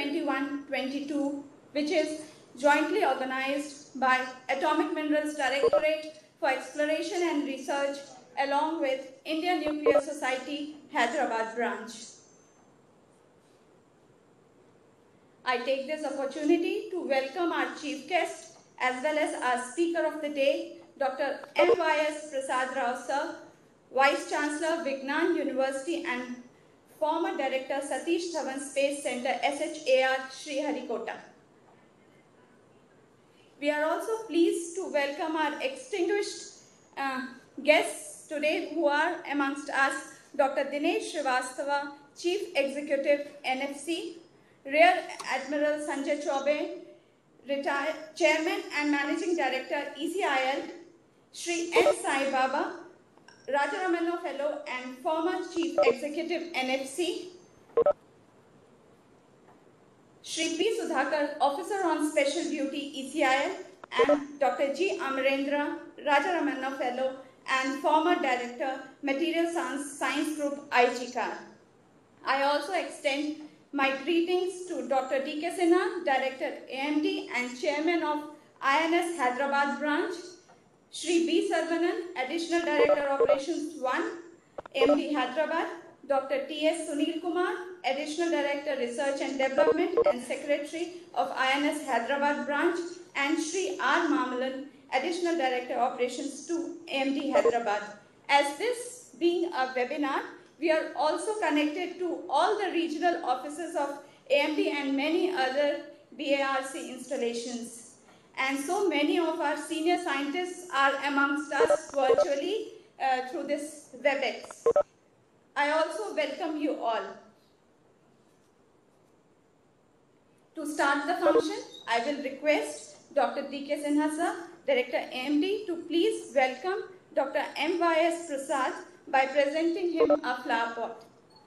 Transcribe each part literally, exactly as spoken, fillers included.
twenty-one twenty-two, which is jointly organized by Atomic Minerals Directorate for Exploration and Research along with Indian Nuclear Society, Hyderabad branch. I take this opportunity to welcome our chief guest as well as our speaker of the day, Doctor M Y S Prasad Rao sir, Vice Chancellor, Vignan University and former Director, Satish Dhawan Space Center, S H A R, Sriharikota. We are also pleased to welcome our distinguished uh, guests today who are amongst us, Doctor Dinesh Srivastava, Chief Executive, N F C, Rear Admiral Sanjay Chaubey, retired Chairman and Managing Director, E C I L, Shri N. Sai Baba, Rajaramanna Fellow and former Chief Executive, N F C, Shri P. Sudhakar, Officer on Special Duty, E C I L, and Doctor G. Amarendra, Rajaramanna Fellow and former Director, Material Science, Science Group, I G C A R. I also extend my greetings to Doctor D K Sinha, Director, A M D and Chairman of I N S Hyderabad branch, Shri B. Sarvanan, Additional Director Operations one, M D Hyderabad, Doctor T S Sunil Kumar, Additional Director Research and Development and Secretary of I N S Hyderabad branch, and Shri R. Mamalan, Additional Director Operations two, A M D Hyderabad. As this being a webinar, we are also connected to all the regional offices of A M D and many other B A R C installations. And so many of our senior scientists are amongst us virtually uh, through this WebEx. I also welcome you all. To start the function, I will request Doctor D K Sinha sir, Director A M D, to please welcome Doctor M Y S Prasad by presenting him a flower pot.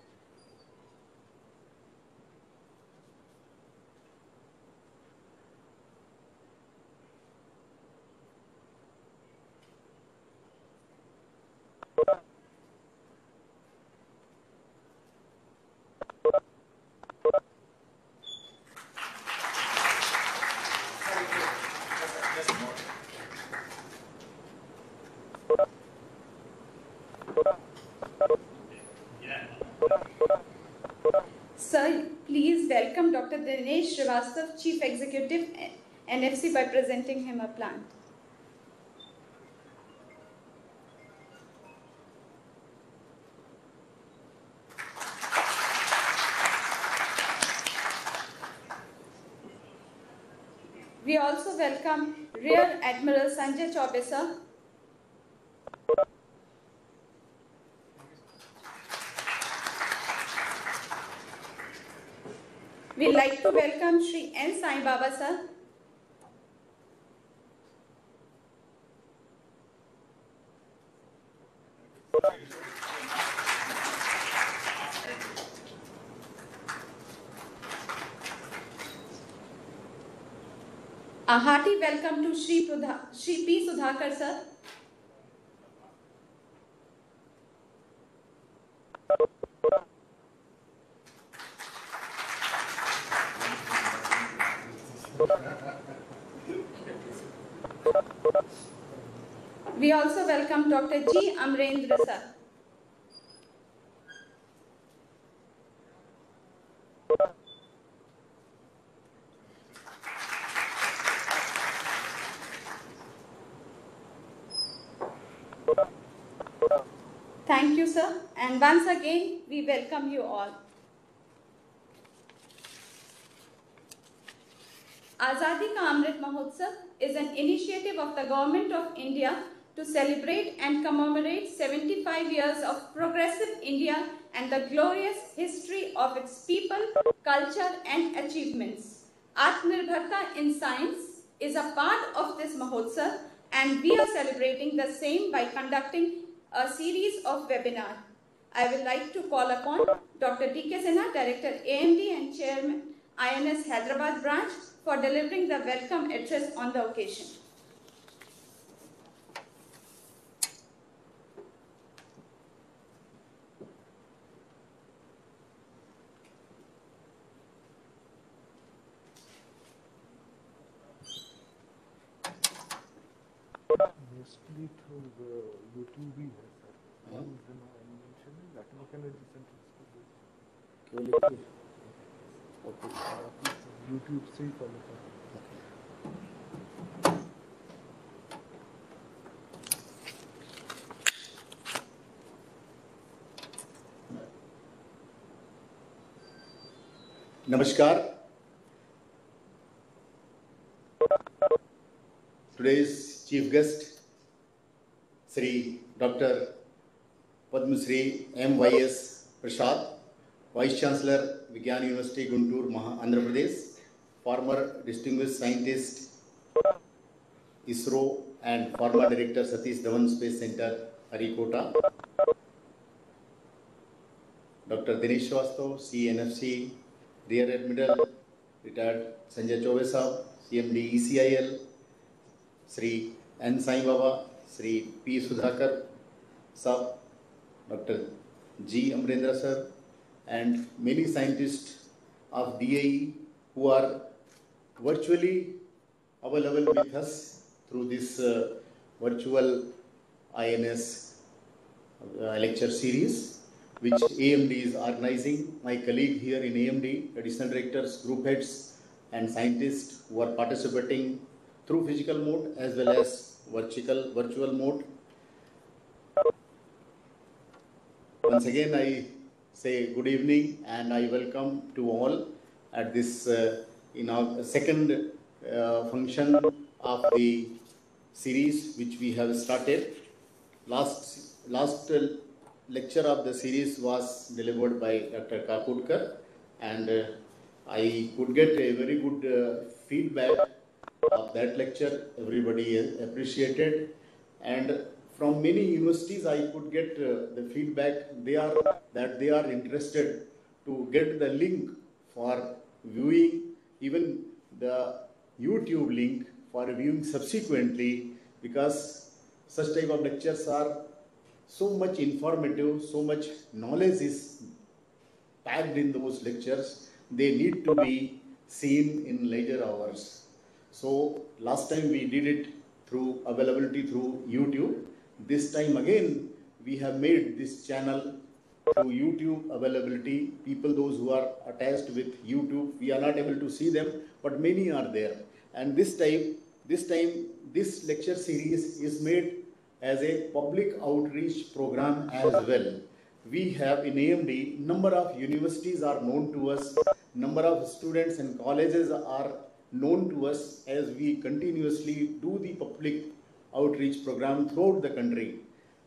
Sir, please welcome Doctor Dinesh Srivastava, Chief Executive, N F C, by presenting him a plant. We also welcome Rear Admiral Sanjay Chaubey sir. We'd like to welcome Shri N. Sai Baba sir. A hearty welcome to Shri, Pudha, Shri P. Sudhakar sir. We also welcome Doctor G. Amarendra sir. Thank you, sir. And once again, we welcome you all. Azadi Ka Amrit Mahotsav is an initiative of the Government of India to celebrate and commemorate seventy-five years of progressive India and the glorious history of its people, culture and achievements. Atmanirbharta in science is a part of this Mahotsav, and we are celebrating the same by conducting a series of webinars. I would like to call upon Doctor D K Sinha, Director A M D and Chairman I N S Hyderabad branch, for delivering the welcome address on the occasion. mostly through the YouTube ही है sir. हाँ? One is the mention है Latin Energy Center School. केवल YouTube? Okay. Uh, YouTube से ही follow कर रहा हूँ. Namaskar. Today's chief guest, Sri Doctor Padma Shri M Y S Prasad, Vice Chancellor, Vigyan University, Guntur, Maha Andhra Pradesh, former distinguished scientist, ISRO, and former Director, Satish Dhawan Space Center, Harikota. Doctor Dinesh Srivastava, C N F C, Rear Admiral, retired Sanjay Chaube Saab, C M D E C I L, Sri N Sai Baba, Sri P Sudhakar Saab, Doctor G Amrendra Sir, and many scientists of D A E who are virtually available with us through this uh, virtual I N S uh, lecture series, which A M D is organizing. My colleague here in A M D, additional directors, group heads, and scientists who are participating through physical mode as well as virtual virtual mode. Once again, I say good evening and I welcome to all at this uh, in our second uh, function of the series which we have started. Last last uh, lecture of the series was delivered by Doctor Kakurkar, and uh, I could get a very good uh, feedback of that lecture. Everybody appreciated, and from many universities I could get uh, the feedback they are that they are interested to get the link for viewing, even the YouTube link for viewing subsequently, because such type of lectures are so much informative, so much knowledge is packed in those lectures. They need to be seen in leisure hours. So last time we did it through availability through YouTube. This time again we have made this channel through YouTube availability. People, those who are attached with YouTube, we are not able to see them, but many are there. And this time, this time, this lecture series is made as a public outreach program as well. We have in A M D, number of universities are known to us, number of students and colleges are known to us as we continuously do the public outreach program throughout the country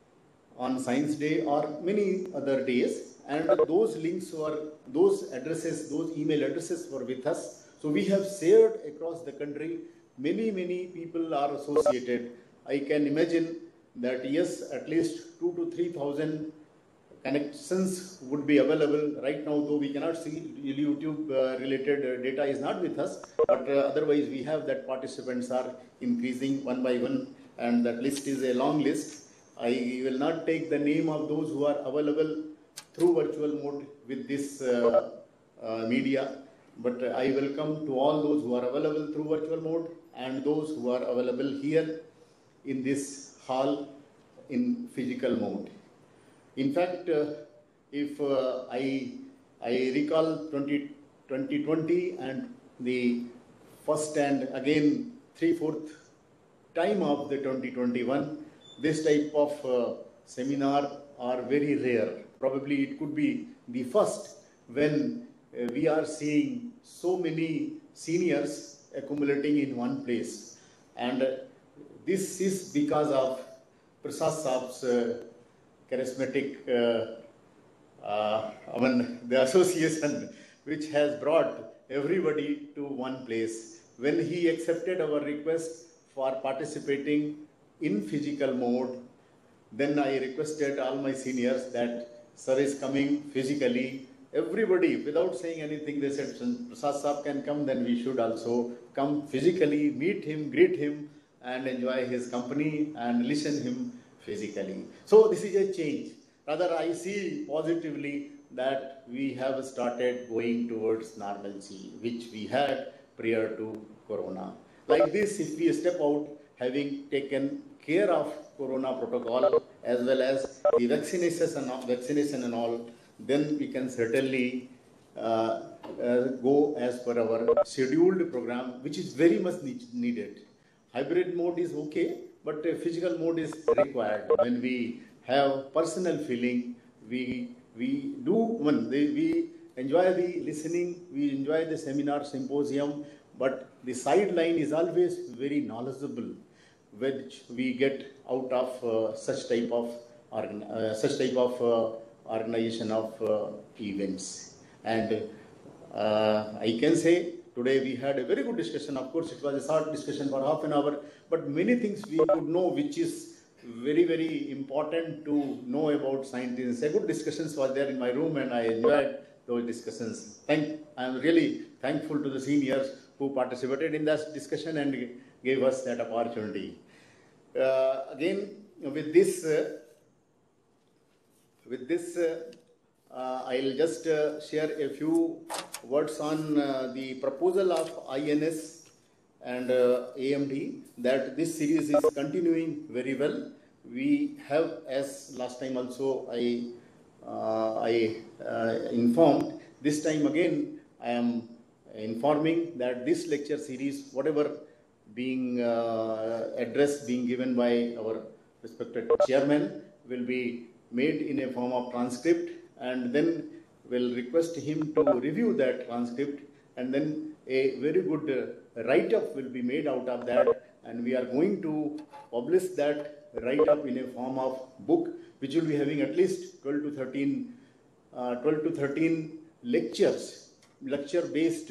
on Science Day or many other days, and those links were, those addresses, those email addresses were with us. So we have shared across the country. Many, many people are associated. I can imagine that yes, at least two to three thousand connections would be available right now, though we cannot see YouTube uh, related uh, data is not with us, but uh, otherwise we have that participants are increasing one by one, and that list is a long list. I will not take the name of those who are available through virtual mode with this uh, uh, media, but I welcome to all those who are available through virtual mode and those who are available here in this hall in physical mode. In fact, uh, if uh, I, I recall twenty twenty and the first and again three-fourth time of the twenty twenty-one, this type of uh, seminar are very rare. Probably it could be the first when uh, we are seeing so many seniors accumulating in one place. And uh, this is because of Prasad Saab's uh, charismatic, uh, uh, I mean, the association which has brought everybody to one place. When he accepted our request for participating in physical mode, then I requested all my seniors that sir is coming physically. Everybody, without saying anything, they said, Prasad Saab can come, then we should also come physically, meet him, greet him, and enjoy his company and listen him physically. So this is a change. Rather, I see positively that we have started going towards normalcy, which we had prior to Corona. Like this, if we step out, having taken care of corona protocol as well as the vaccination and, vaccination and all, then we can certainly uh, uh, go as per our scheduled program, which is very much need, needed. Hybrid mode is okay, but uh, physical mode is required. When we have personal feeling, we we do when they, we enjoy the listening, we enjoy the seminar, symposium, but the sideline is always very knowledgeable, which we get out of uh, such type of uh, such type of uh, organization of uh, events. And uh, I can say today we had a very good discussion. Of course, it was a short discussion for half an hour, but many things we could know, which is very, very important to know about scientists. A good discussions was there in my room, and I enjoyed those discussions. Thank, I am really thankful to the seniors who participated in that discussion and gave us that opportunity. Uh, again, with this, uh, with this, uh, uh, I'll just uh, share a few words on uh, the proposal of I N S and uh, A M D, that this series is continuing very well. We have, as last time also I, uh, I uh, informed, this time again I am informing that this lecture series, whatever being uh, address being given by our respected chairman, will be made in a form of transcript, and then will request him to review that transcript, and then a very good uh, write-up will be made out of that, and we are going to publish that write-up in a form of book, which will be having at least twelve to thirteen, uh, twelve to thirteen lectures, lecture-based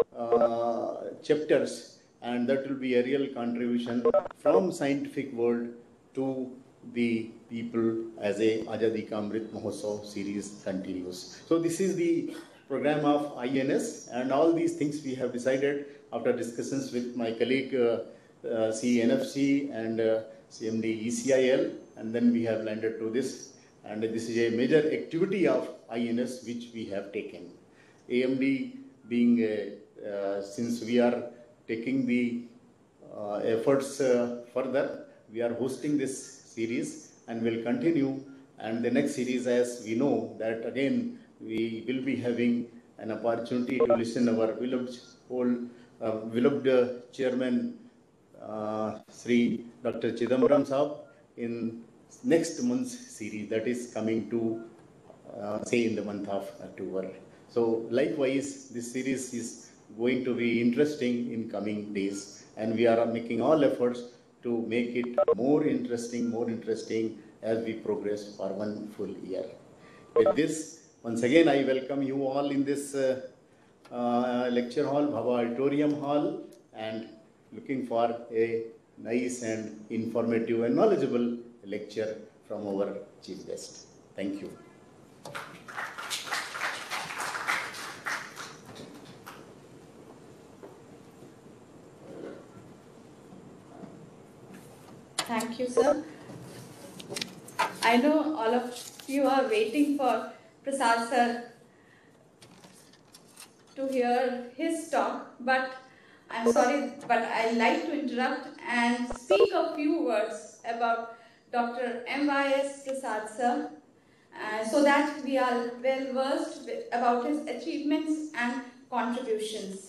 uh, chapters, and that will be a real contribution from scientific world to the people as a Azadi Ka Amrit Mahotsav series continues. So this is the program of I N S, and all these things we have decided after discussions with my colleague uh, uh, C N F C and uh, C M D E C I L, and then we have landed to this, and this is a major activity of I N S which we have taken. A M D being a, uh, since we are taking the uh, efforts uh, further, we are hosting this series and will continue, and the next series, as we know that again we will be having an opportunity to listen our beloved whole uh, beloved uh, chairman uh, Sri Doctor Chidambaram Saab in next month's series, that is coming to uh, say in the month of October. So likewise, this series is going to be interesting in coming days, and we are making all efforts to make it more interesting, more interesting as we progress for one full year. With this, once again, I welcome you all in this uh, uh, lecture hall, Bhava Auditorium Hall, and looking for a nice and informative and knowledgeable lecture from our chief guest. Thank you. Thank you, sir. I know all of you are waiting for Prasad sir to hear his talk, but I'm sorry, but I'd like to interrupt and speak a few words about Doctor M Y S Prasad sir, uh, so that we are well versed with, about his achievements and contributions.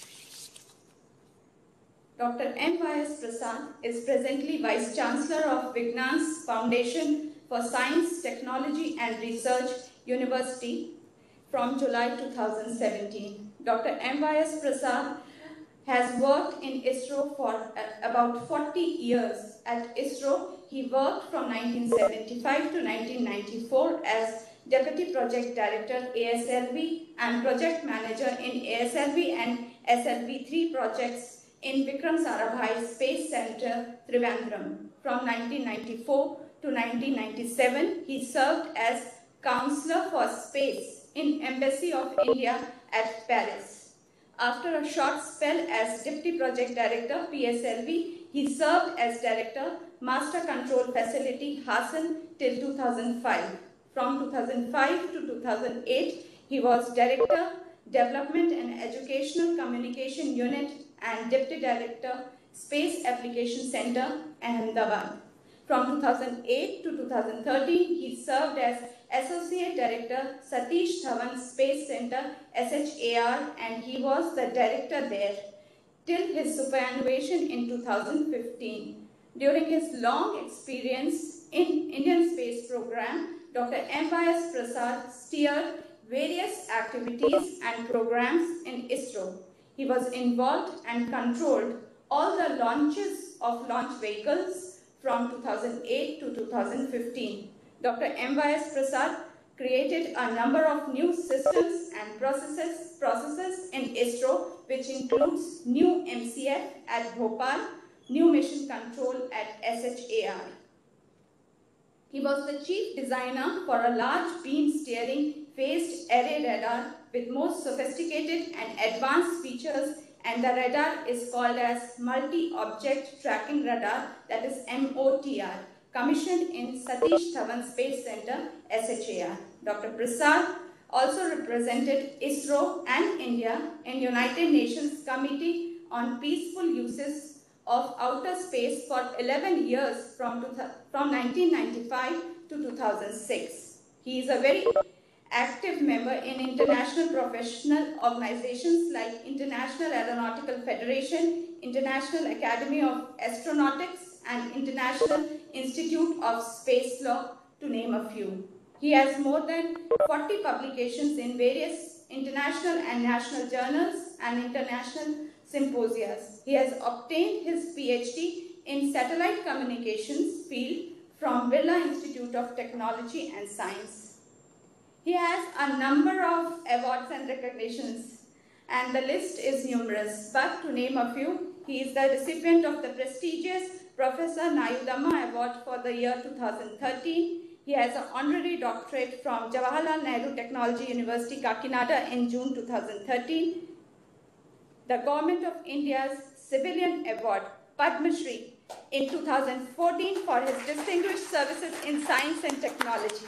Doctor M Y S Prasad is presently Vice Chancellor of Vignan's Foundation for Science, Technology and Research, University from July two thousand seventeen. Doctor M Y S Prasad has worked in ISRO for uh, about forty years. At ISRO, he worked from nineteen seventy-five to nineteen ninety-four as Deputy Project Director A S L V and Project Manager in A S L V and S L V three projects in Vikram Sarabhai Space Center, Trivandrum. From nineteen ninety-four to nineteen ninety-seven, he served as Counselor for Space in Embassy of India at Paris. After a short spell as Deputy Project Director, P S L V, he served as Director, Master Control Facility, Hassan till two thousand five. From two thousand five to two thousand eight, he was Director, Development and Educational Communication Unit and Deputy Director, Space Application Center, Ahmedabad. From two thousand eight to two thousand thirteen, he served as Associate Director, Satish Dhawan Space Center, S H A R, and he was the director there till his superannuation in two thousand fifteen. During his long experience in Indian Space Program, Doctor M Y S Prasad steered various activities and programs in ISRO. He was involved and controlled all the launches of launch vehicles from two thousand eight to two thousand fifteen. Doctor M Y S Prasad created a number of new systems and processes, processes in ISRO, which includes new M C F at Bhopal, new mission control at S H A R. He was the chief designer for a large beam steering phased array radar with most sophisticated and advanced features, and the radar is called as Multi-Object Tracking Radar, that is M O T R, commissioned in Satish Dhawan Space Center, S H A R. Doctor Prasad also represented ISRO and India in United Nations Committee on Peaceful Uses of Outer Space for eleven years from, from nineteen ninety-five to two thousand six. He is a very active member in international professional organizations like International Aeronautical Federation, International Academy of Astronautics, and International Institute of Space Law, to name a few. He has more than forty publications in various international and national journals and international symposia. He has obtained his PhD in satellite communications field from Birla Institute of Technology and Science. He has a number of awards and recognitions, and the list is numerous, but to name a few, he is the recipient of the prestigious Professor Nayudamma Award for the year two thousand thirteen. He has an honorary doctorate from Jawaharlal Nehru Technology University, Kakinada in June two thousand thirteen. The Government of India's Civilian Award, Padma Shri, in two thousand fourteen for his distinguished services in science and technology.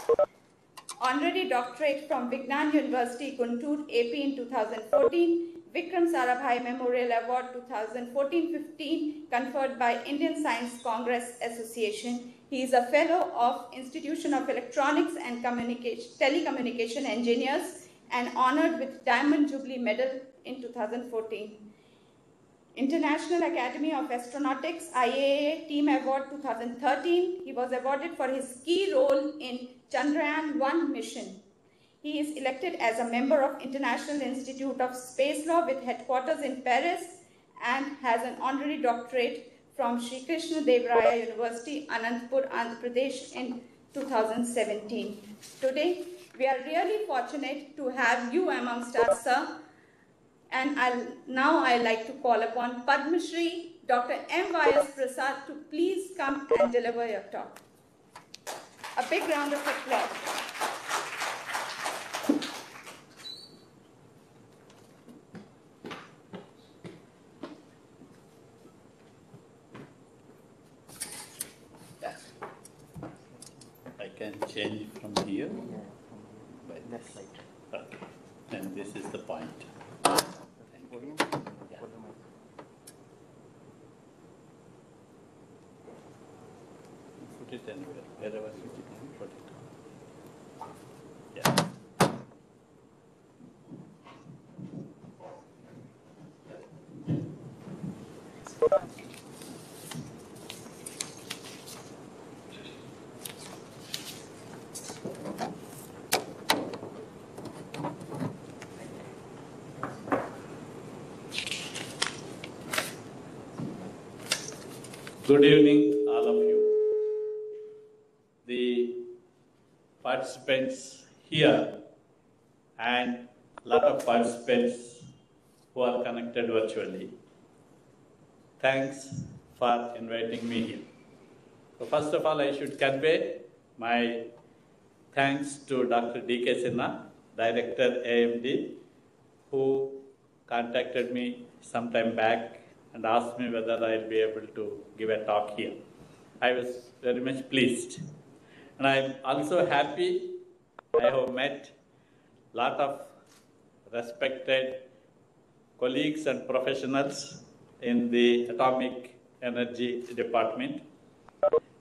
Honorary doctorate from Vignan University, Guntur, A P in two thousand fourteen. Vikram Sarabhai Memorial Award twenty fourteen fifteen conferred by Indian Science Congress Association. He is a fellow of Institution of Electronics and Communication, Telecommunication Engineers and honored with Diamond Jubilee Medal in two thousand fourteen. International Academy of Astronautics I A A Team Award two thousand thirteen. He was awarded for his key role in Chandrayaan one mission. He is elected as a member of International Institute of Space Law with headquarters in Paris and has an honorary doctorate from Sri Krishna Dev Raya University, Anantapur, Andhra Pradesh in two thousand seventeen. Today, we are really fortunate to have you amongst us, sir. And I'll, now I'd like to call upon Padma Shri, Doctor M Y S Prasad, to please come and deliver your talk. A big round of applause. I can change from here. Yeah, from By that this. side. Okay. And this is the point. Podium? Yeah. For the mic. Put it anywhere, wherever you can put it. Yeah. Good evening, all of you. The participants here and a lot of participants who are connected virtually. Thanks for inviting me here. So first of all, I should convey my thanks to Doctor D K Sinha, Director A M D, who contacted me some time back and asked me whether I'll be able to give a talk here. I was very much pleased. And I'm also happy I have met a lot of respected colleagues and professionals in the atomic energy department.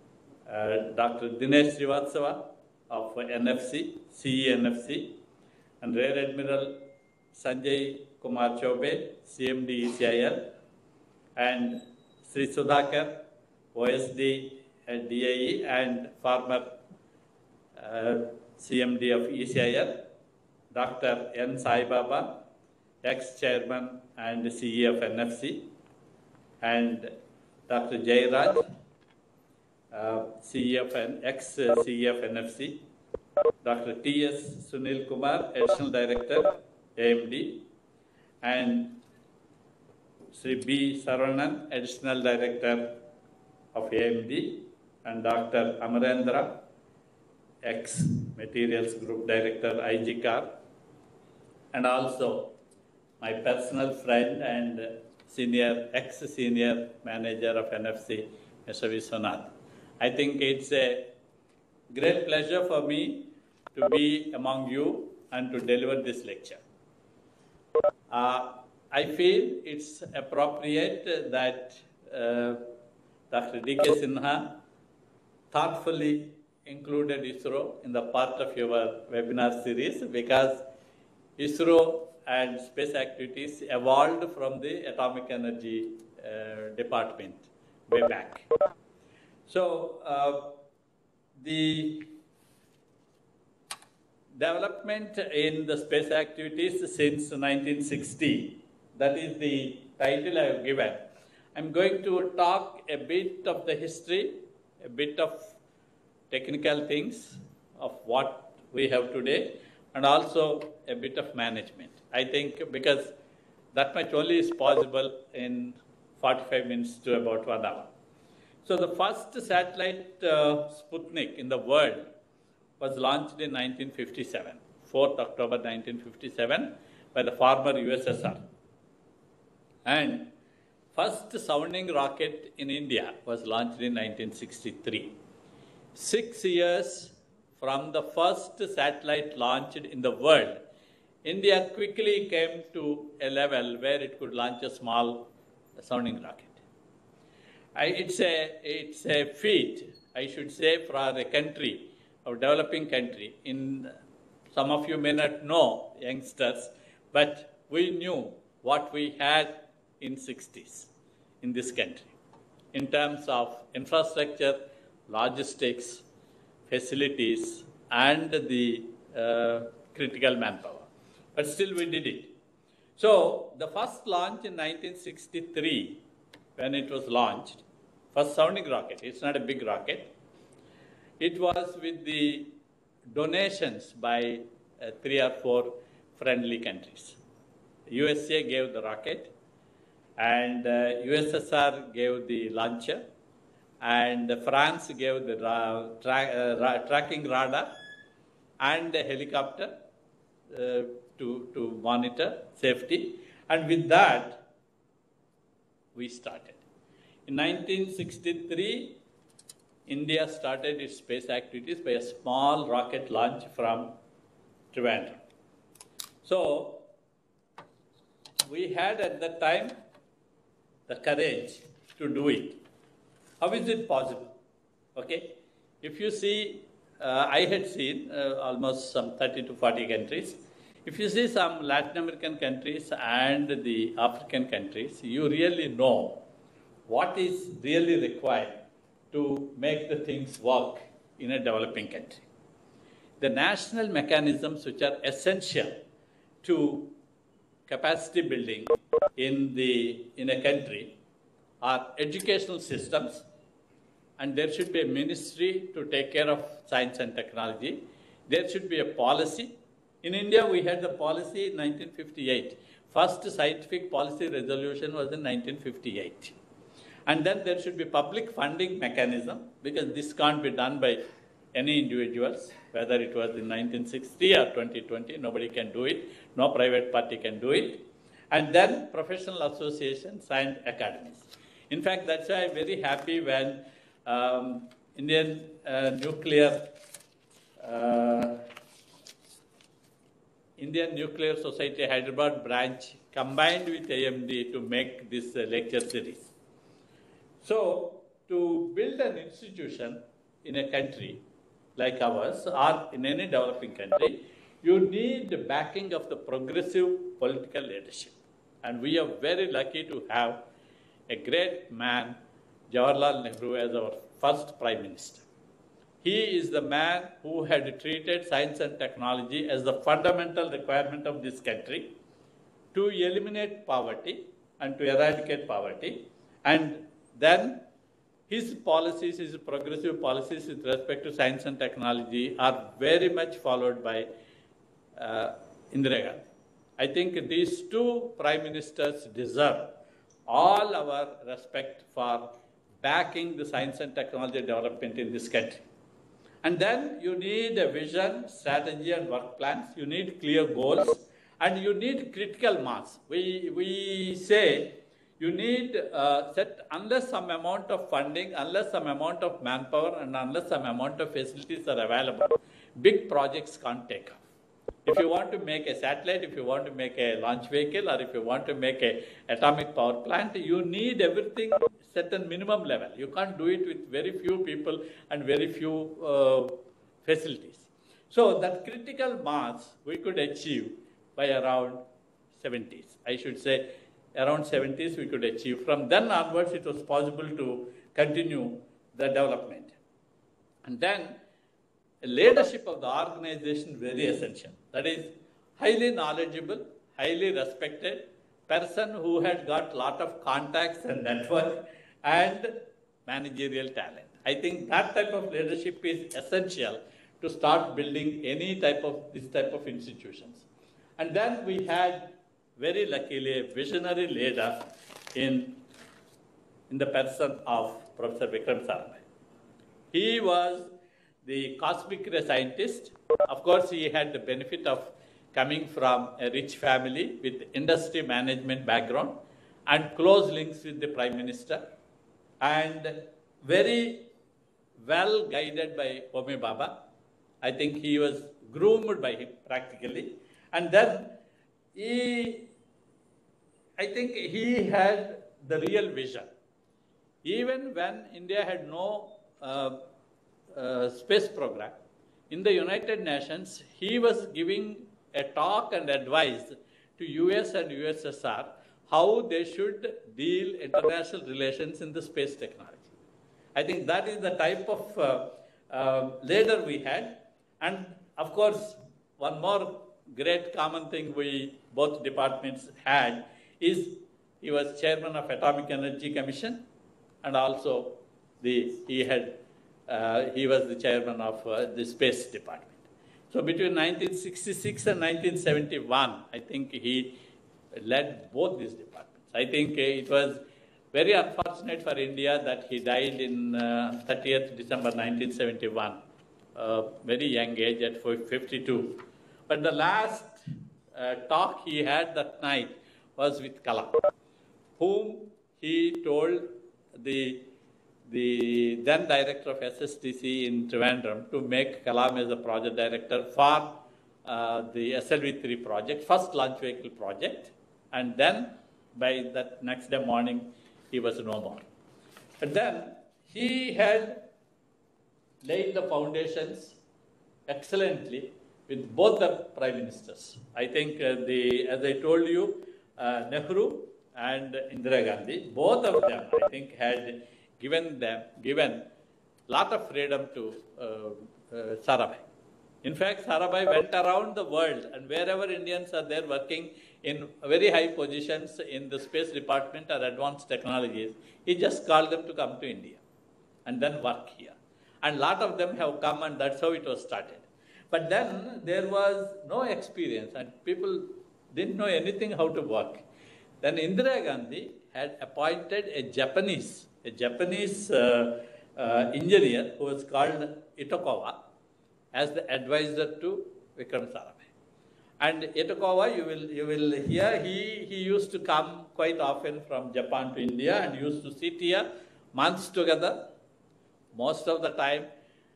uh, Doctor Dinesh Srivastava of N F C, C E N F C, and Rear Admiral Sanjay Kumar Chaube, C M D E C I L, and Sri Sudhakar, O S D at D I E and former uh, C M D of E C I L, Doctor N. Sai Baba, ex-chairman and C E of N F C, and Doctor Jay Raj, uh, C E of N, ex-C E of N F C, Doctor T S Sunil Kumar, additional director, A M D, and Sri B. Saravanan, additional director of A M D, and Doctor Amarendra, ex-materials group director, I G C A R, and also my personal friend and senior, ex-senior manager of N F C, Mister Viswanath. I think it's a great pleasure for me to be among you and to deliver this lecture. Uh, I feel it's appropriate that uh, Doctor D K Sinha thoughtfully included ISRO in the part of your webinar series because ISRO and space activities evolved from the atomic energy uh, department way back. So uh, the development in the space activities since nineteen sixty, that is the title I have given. I'm going to talk a bit of the history, a bit of technical things of what we have today, and also a bit of management. I think because that much only is possible in forty-five minutes to about one hour. So the first satellite uh, Sputnik in the world was launched in nineteen fifty-seven, fourth October nineteen fifty-seven, by the former U S S R. And first sounding rocket in India was launched in nineteen sixty-three. Six years from the first satellite launched in the world, India quickly came to a level where it could launch a small sounding rocket. I, it's, a, it's a feat, I should say, for a country, a developing country. In, some of you may not know, youngsters, but we knew what we had in sixties in this country in terms of infrastructure, logistics, facilities, and the uh, critical manpower. But still we did it. So the first launch in nineteen sixty-three, when it was launched, first sounding rocket, it's not a big rocket, it was with the donations by uh, three or four friendly countries. U S A gave the rocket, and uh, U S S R gave the launcher, and France gave the ra tra uh, ra tracking radar and a helicopter uh, to, to monitor safety. And with that, we started. In nineteen sixty-three, India started its space activities by a small rocket launch from Trivandrum. So, we had at that time the courage to do it. How is it possible? Okay, if you see, uh, I had seen uh, almost some thirty to forty countries. If you see some Latin American countries and the African countries, you really know what is really required to make the things work in a developing country. The national mechanisms which are essential to capacity building in, the, in a country are educational systems, and there should be a ministry to take care of science and technology. There should be a policy. In India, we had the policy in nineteen fifty-eight. First scientific policy resolution was in nineteen fifty-eight. And then there should be public funding mechanism, because this can't be done by any individuals, whether it was in nineteen sixty or twenty twenty, nobody can do it, no private party can do it. And then professional associations and academies. In fact, that's why I'm very happy when um, Indian uh, Nuclear uh, Indian Nuclear Society Hyderabad branch combined with A M D to make this uh, lecture series. So, to build an institution in a country like ours or in any developing country, you need the backing of the progressive political leadership. And we are very lucky to have a great man, Jawaharlal Nehru, as our first Prime Minister. He is the man who had treated science and technology as the fundamental requirement of this country to eliminate poverty and to eradicate poverty. And then his policies, his progressive policies with respect to science and technology are very much followed by uh, Indira Gandhi. I think these two prime ministers deserve all our respect for backing the science and technology development in this country. And then you need a vision, strategy, and work plans. You need clear goals, and you need critical mass. We, we say you need uh, set, unless some amount of funding, unless some amount of manpower, and unless some amount of facilities are available, big projects can't take off. If you want to make a satellite, if you want to make a launch vehicle, or if you want to make a atomic power plant, you need everything certain minimum level. You can't do it with very few people and very few uh, facilities. So that critical mass we could achieve by around seventies. I should say around seventies we could achieve. From then onwards, it was possible to continue the development. And then leadership of the organization very essential. That is highly knowledgeable, highly respected person who had got lot of contacts and network and managerial talent. I think that type of leadership is essential to start building any type of this type of institutions. And then we had very luckily a visionary leader in, in the person of Professor Vikram Sarabhai. He was the cosmic ray scientist. Of course, he had the benefit of coming from a rich family with industry management background and close links with the Prime Minister, and very well guided by Homi Bhabha. I think he was groomed by him practically. And then he, I think he had the real vision. Even when India had no uh, uh, space program, in the United Nations, he was giving a talk and advice to U S and U S S R how they should deal international relations in the space technology. I think that is the type of uh, uh, leader we had. And of course, one more great common thing we both departments had is he was chairman of Atomic Energy Commission, and also the he had uh, he was the chairman of uh, the Space Department. So between nineteen sixty-six and nineteen seventy-one, I think he led both these departments. I think uh, it was very unfortunate for India that he died in uh, thirtieth December nineteen seventy-one, uh, very young age at fifty-two. But the last uh, talk he had that night was with Kalam, whom he told the, the then director of S S T C in Trivandrum to make Kalam as a project director for uh, the S L V three project, first launch vehicle project. And then by that next day morning, he was no more. But then he had laid the foundations excellently with both the prime ministers. I think uh, the, as I told you, uh, Nehru and Indira Gandhi, both of them, I think, had given them, given lot of freedom to uh, uh, Sarabhai. In fact, Sarabhai went around the world, and wherever Indians are there working in very high positions in the space department or advanced technologies, he just called them to come to India and then work here. And a lot of them have come, and that's how it was started. But then there was no experience, and people didn't know anything how to work. Then Indira Gandhi had appointed a Japanese, a Japanese uh, uh, engineer who was called Itokawa as the advisor to Vikram Sarabhai. And Itokawa, you will, you will hear, he, he used to come quite often from Japan to India and used to sit here months together, most of the time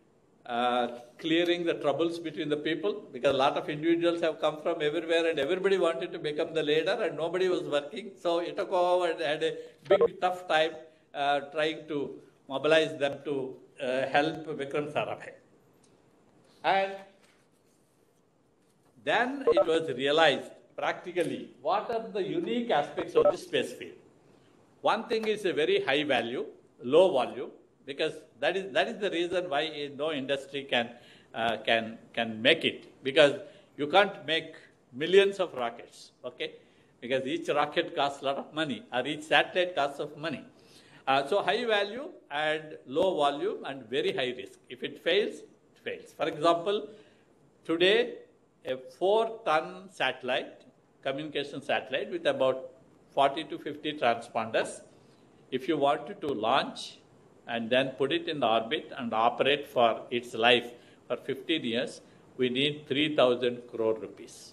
uh, clearing the troubles between the people, because a lot of individuals have come from everywhere and everybody wanted to become the leader and nobody was working. So Itokawa had a big tough time uh, trying to mobilize them to uh, help Vikram Sarabhai. And then it was realized practically what are the unique aspects of this space field. One thing is a very high value, low volume, because that is that is the reason why no industry can uh, can can make it, because you can't make millions of rockets, okay? Because each rocket costs a lot of money, or each satellite costs of money. Uh, so high value and low volume and very high risk. If it fails, it fails. For example, today a four-ton satellite, communication satellite with about forty to fifty transponders, if you wanted to launch and then put it in the orbit and operate for its life for fifteen years, we need three thousand crore rupees.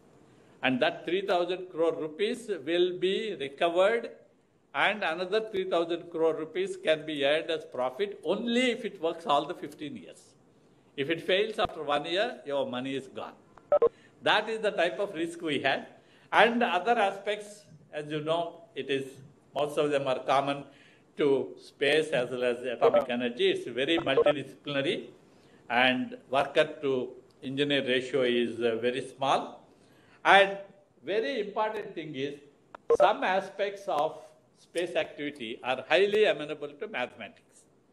And that three thousand crore rupees will be recovered, and another three thousand crore rupees can be earned as profit only if it works all the fifteen years. If it fails after one year, your money is gone. That is the type of risk we had. And other aspects, as you know, it is, most of them are common to space as well as atomic energy. It's very multidisciplinary, and worker to engineer ratio is uh, very small. And very important thing is, some aspects of space activity are highly amenable to mathematics.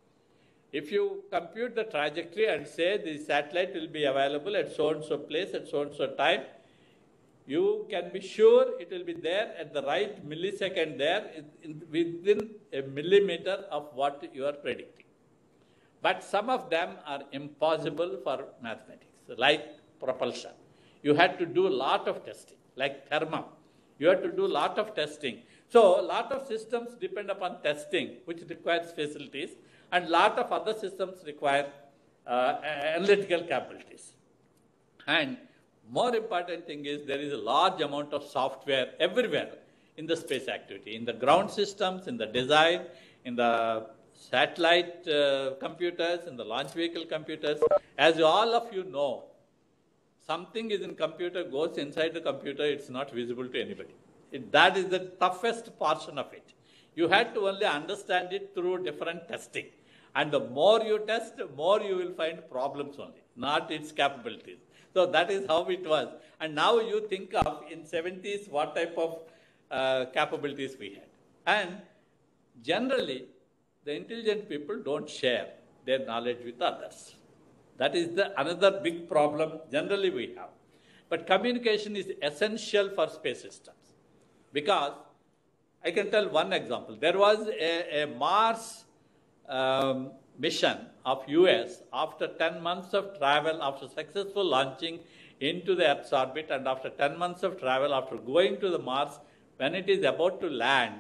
If you compute the trajectory and say the satellite will be available at so-and-so place at so-and-so time, you can be sure it will be there at the right millisecond there in, in, within a millimeter of what you are predicting. But some of them are impossible for mathematics, like propulsion. You had to do a lot of testing, like thermal. You have to do a lot of testing. So a lot of systems depend upon testing, which requires facilities, and a lot of other systems require uh, analytical capabilities. And more important thing is there is a large amount of software everywhere in the space activity, in the ground systems, in the design, in the satellite uh, computers, in the launch vehicle computers. As all of you know, something is in computer, goes inside the computer, it's not visible to anybody. It, that is the toughest portion of it. You had to only understand it through different testing. And the more you test, the more you will find problems only, not its capabilities. So that is how it was. And now you think of, in seventies, what type of uh, capabilities we had. And generally, the intelligent people don't share their knowledge with others. That is the another big problem generally we have. But communication is essential for space systems. Because I can tell one example. There was a, a Mars um, mission of U S after ten months of travel, after successful launching into the Earth's orbit, and after ten months of travel, after going to the Mars, when it is about to land,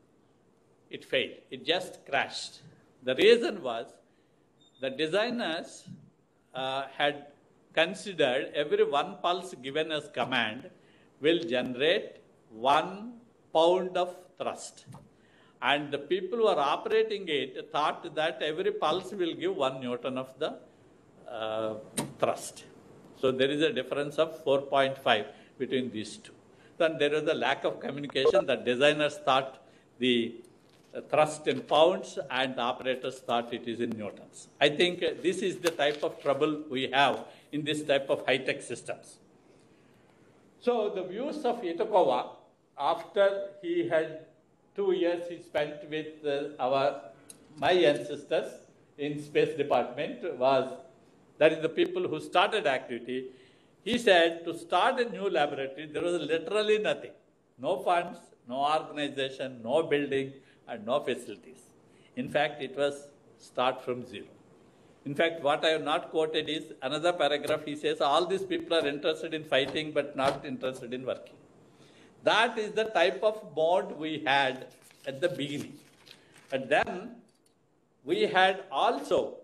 it failed. It just crashed. The reason was the designers uh, had considered every one pulse given as command will generate one pound of thrust. And the people who are operating it thought that every pulse will give one newton of the uh, thrust. So there is a difference of four point five between these two. Then there was a lack of communication. The designers thought the uh, thrust in pounds, and the operators thought it is in newtons. I think uh, this is the type of trouble we have in this type of high-tech systems. So the views of Itokawa, after he had two years he spent with uh, our, my ancestors in Space Department, was, that is the people who started activity. He said to start a new laboratory, there was literally nothing. No funds, no organization, no building, and no facilities. In fact, it was start from zero. In fact, what I have not quoted is another paragraph. He says, all these people are interested in fighting, but not interested in working. That is the type of mode we had at the beginning. And then we had also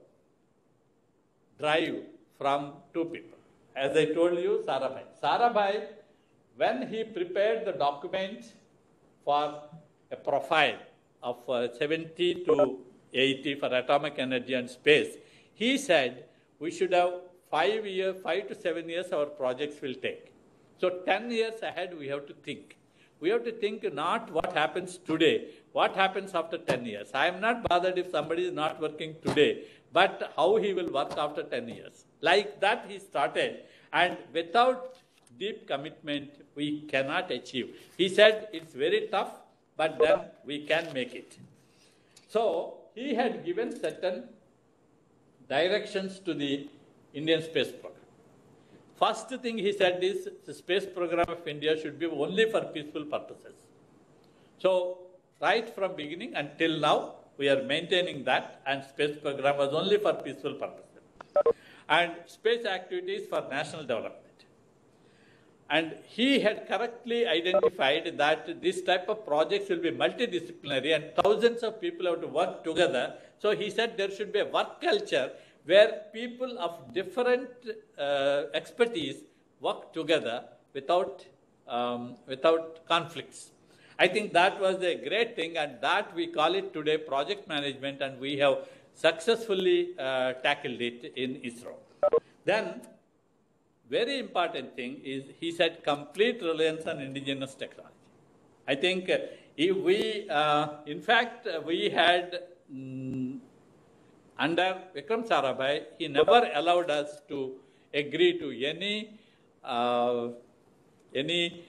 drive from two people. As I told you, Sarabhai. Sarabhai, when he prepared the document for a profile of uh, seventy to eighty for atomic energy and space, he said we should have five years, five to seven years our projects will take. So ten years ahead we have to think. we have to think not what happens today, what happens after ten years. I am not bothered if somebody is not working today, but how he will work after ten years. Like that he started, and without deep commitment, we cannot achieve. He said it's very tough, but then we can make it. So he had given certain directions to the Indian space program. First thing he said is the space program of India should be only for peaceful purposes. So right from beginning until now, we are maintaining that, and space program was only for peaceful purposes. And space activities for national development. And he had correctly identified that this type of projects will be multidisciplinary and thousands of people have to work together. So he said there should be a work culture where people of different uh, expertise work together without, um, without conflicts. I think that was a great thing, and that we call it today project management, and we have successfully uh, tackled it in ISRO. Then, very important thing is he said complete reliance on indigenous technology. I think uh, if we, uh, in fact, uh, we had mm, under Vikram Sarabhai, he never allowed us to agree to any uh, any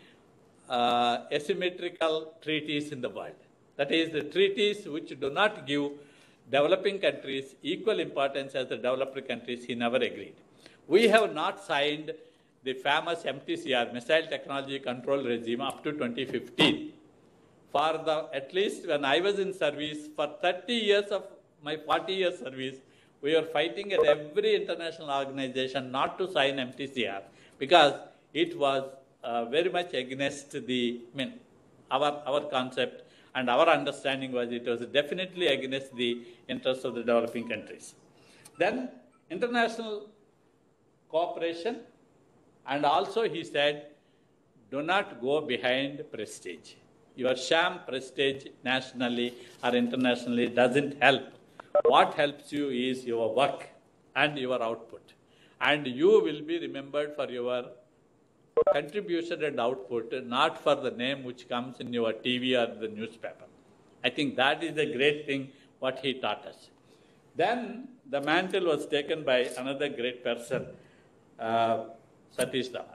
uh, asymmetrical treaties in the world. That is, the treaties which do not give developing countries equal importance as the developed countries, he never agreed. We have not signed the famous M T C R, Missile Technology Control Regime, up to twenty fifteen. For the, at least when I was in service, for thirty years of my forty years service, we were fighting at every international organization not to sign M T C R because it was uh, very much against the, I mean, our, our concept and our understanding was it was definitely against the interests of the developing countries. Then international cooperation, and also he said, do not go behind prestige. Your sham prestige nationally or internationally doesn't help. What helps you is your work and your output. And you will be remembered for your contribution and output, not for the name which comes in your T V or the newspaper. I think that is a great thing what he taught us. Then the mantle was taken by another great person, uh, Satish Dhawan.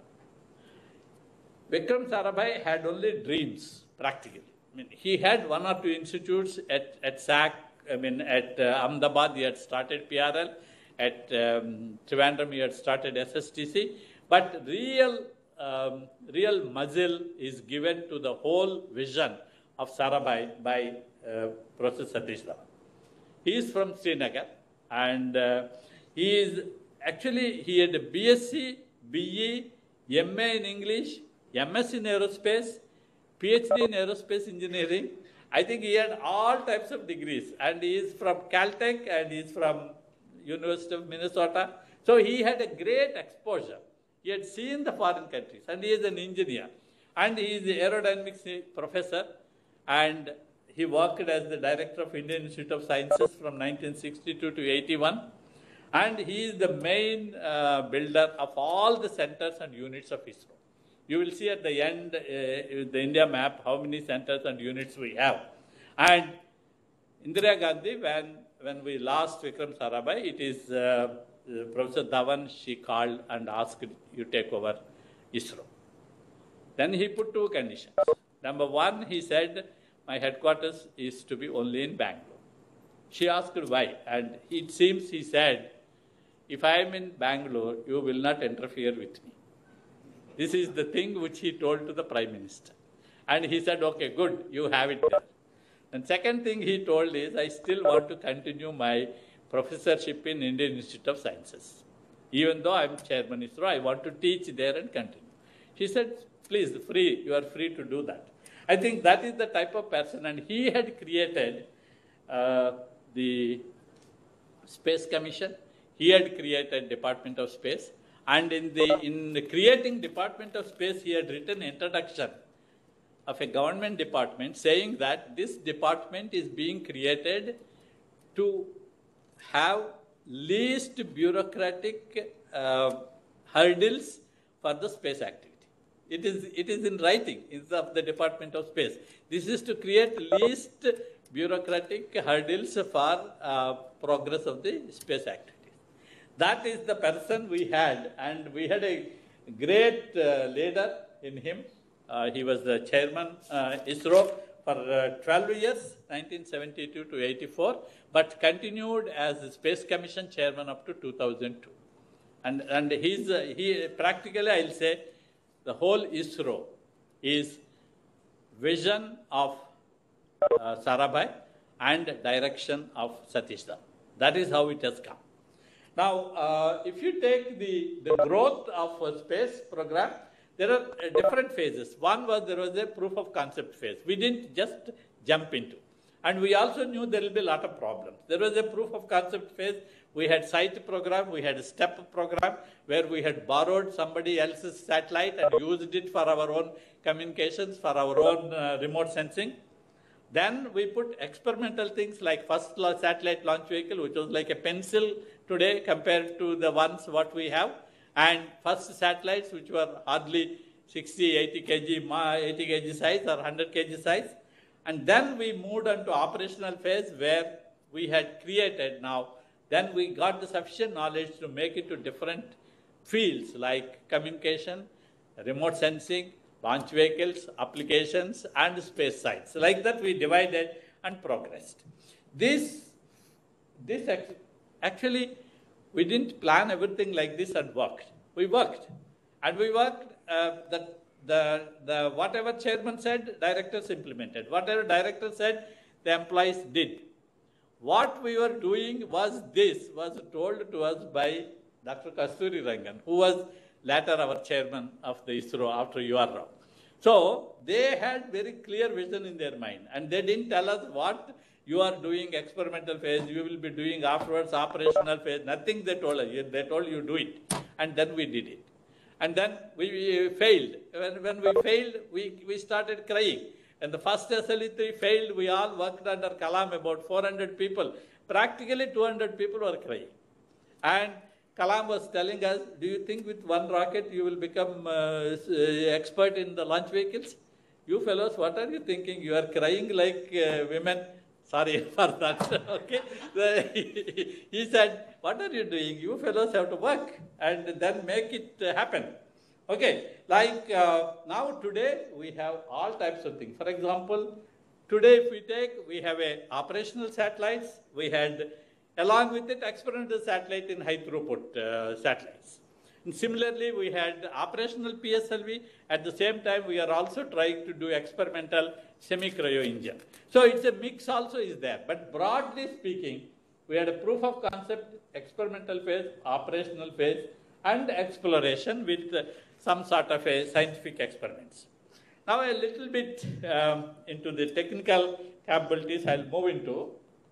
Vikram Sarabhai had only dreams, practically. I mean, he had one or two institutes at, at S A C, I mean, at uh, Ahmedabad, he had started P R L, at um, Trivandrum, he had started S S T C, but real, um, real muzzle is given to the whole vision of Sarabhai by uh, Professor Satish Dhawan. He is from Srinagar, and uh, he is, actually, he had a B S c, B E, M A in English, M S in aerospace, P H D in aerospace engineering. I think he had all types of degrees, and he is from Caltech and he is from University of Minnesota. So he had a great exposure. He had seen the foreign countries, and he is an engineer, and he is the aerodynamics professor, and he worked as the director of Indian Institute of Sciences from nineteen sixty-two to eighty-one, and he is the main uh, builder of all the centers and units of ISRO. You will see at the end, uh, the India map, how many centers and units we have. And Indira Gandhi, when, when we lost Vikram Sarabhai, it is uh, uh, Professor Dhawan, she called and asked, you take over ISRO. Then he put two conditions. Number one, he said, my headquarters is to be only in Bangalore. She asked why, and it seems he said, if I am in Bangalore, you will not interfere with me. This is the thing which he told to the Prime Minister. And he said, okay, good, you have it there. And second thing he told is, I still want to continue my professorship in Indian Institute of Sciences. Even though I am Chairman ISRO, I want to teach there and continue. She said, please, free, you are free to do that. I think that is the type of person, and he had created uh, the Space Commission. He had created Department of Space. And in, the, in the creating Department of Space, he had written an introduction of a government department saying that this department is being created to have least bureaucratic uh, hurdles for the space activity. It is, it is in writing. It's of the Department of Space. This is to create least bureaucratic hurdles for uh, progress of the space activities. That is the person we had, and we had a great uh, leader in him. Uh, he was the chairman uh, ISRO for uh, twelve years, nineteen seventy-two to eighty-four, but continued as the Space Commission chairman up to two thousand two. And, and he's, uh, he, practically I'll say, the whole ISRO is vision of uh, Sarabhai and direction of Satish Dhawan. That is how it has come. Now, uh, if you take the, the growth of a space program, there are uh, different phases. One was there was a proof of concept phase. We didn't just jump into. And we also knew there will be a lot of problems. There was a proof of concept phase. We had SITE program, we had a STEP program, where we had borrowed somebody else's satellite and used it for our own communications, for our own uh, remote sensing. Then we put experimental things like first satellite launch vehicle, which was like a pencil today compared to the ones what we have, and first satellites which were hardly sixty, eighty kilograms, eighty kilograms size or one hundred kilograms size. And then we moved on to operational phase where we had created now, then we got the sufficient knowledge to make it to different fields like communication, remote sensing, launch vehicles, applications, and space science. Like that we divided and progressed. This, this actually, we didn't plan everything like this and worked. We worked. And we worked, uh, the, the, the, whatever chairman said, directors implemented. Whatever director said, the employees did. What we were doing was this, was told to us by Doctor Kasturi Rangan, who was later our chairman of the ISRO after U R Rao. So they had very clear vision in their mind, and they didn't tell us what you are doing experimental phase, you will be doing afterwards operational phase, nothing they told us. They told you do it, and then we did it. And then we, we failed. When, when we failed, we, we started crying. And the first S L E three failed, we all worked under Kalam, about four hundred people. Practically two hundred people were crying. And Kalam was telling us, do you think with one rocket you will become uh, expert in the launch vehicles? You fellows, what are you thinking? You are crying like uh, women. Sorry for that, okay? He said, what are you doing? You fellows have to work and then make it happen. Okay, like uh, now today we have all types of things. For example, today if we take, we have a operational satellites, we had along with it experimental satellite in high throughput uh, satellites. And similarly, we had operational P S L V. At the same time, we are also trying to do experimental semi-cryo engine. So it's a mix also is there. But broadly speaking, we had a proof of concept, experimental phase, operational phase, and exploration with uh, some sort of a scientific experiments. Now a little bit um, into the technical capabilities I'll move into.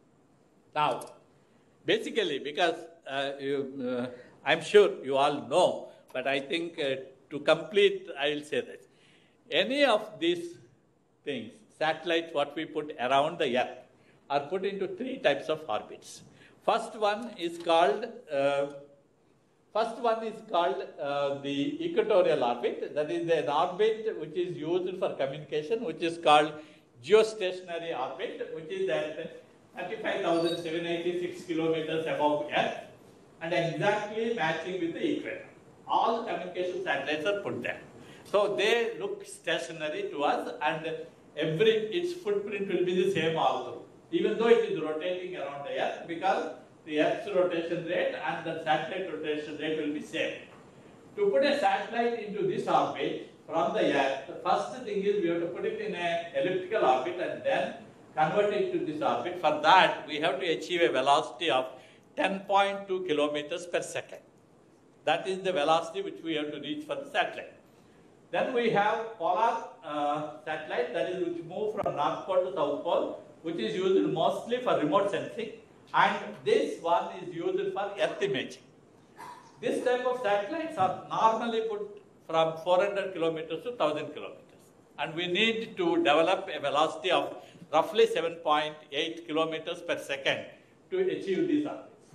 Now, basically, because uh, you, uh, I'm sure you all know, but I think uh, to complete, I will say this. Any of these things, satellites, what we put around the Earth, are put into three types of orbits. First one is called uh, First one is called uh, the equatorial orbit. That is an orbit which is used for communication, which is called geostationary orbit, which is at thirty-five thousand seven hundred eighty-six kilometers above Earth and exactly matching with the equator. All communication satellites are put there. So they look stationary to us, and every its footprint will be the same all through, even though it is rotating around the Earth, because the Earth's rotation rate and the satellite rotation rate will be same. To put a satellite into this orbit from the Earth, the first thing is we have to put it in an elliptical orbit and then convert it to this orbit. For that, we have to achieve a velocity of ten point two kilometers per second. That is the velocity which we have to reach for the satellite. Then we have polar uh, satellite, that is which move from North Pole to South Pole, which is used mostly for remote sensing. And this one is used for Earth imaging. This type of satellites are normally put from four hundred kilometers to one thousand kilometers. And we need to develop a velocity of roughly seven point eight kilometers per second to achieve these orbits.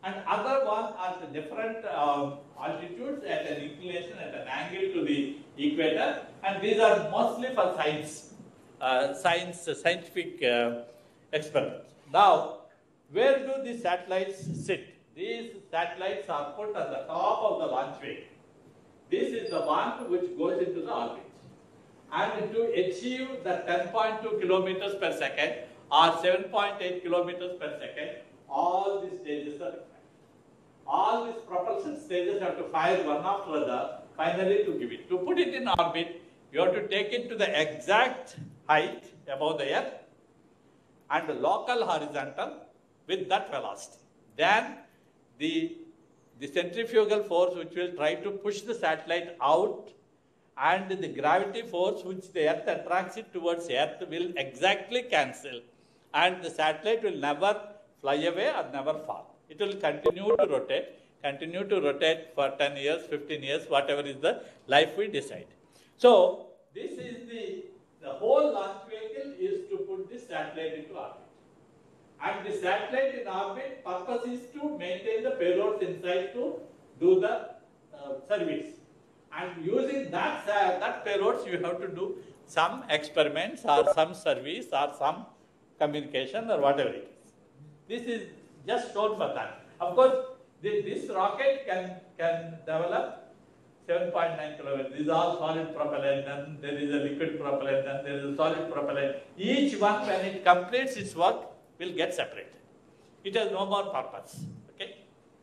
and other one at different um, altitudes at an inclination, at an angle to the equator, and these are mostly for science, uh, science, uh, scientific uh, experiments. Now, where do these satellites sit? These satellites are put on the top of the launch vehicle. This is the one which goes into the orbit. And to achieve the ten point two kilometers per second or seven point eight kilometers per second, all these stages are required. All these propulsion stages have to fire one after another, finally to give it. To put it in orbit, you have to take it to the exact height above the earth and the local horizontal with that velocity. Then the, the centrifugal force which will try to push the satellite out and the gravity force which the earth attracts it towards earth will exactly cancel, and the satellite will never fly away or never fall. It will continue to rotate, continue to rotate for ten years, fifteen years, whatever is the life we decide. So this is the, the whole launch vehicle is to put this satellite into orbit. And the satellite in orbit purpose is to maintain the payloads inside to do the uh, service. And using that, uh, that payloads, you have to do some experiments or some service or some communication or whatever it is. This is just shown for that. Of course, this, this rocket can, can develop seven point nine kilometers. These are all solid propellant, then there is a liquid propellant, then there is a solid propellant. Each one, when it completes its work, will get separated. It has no more purpose. Okay.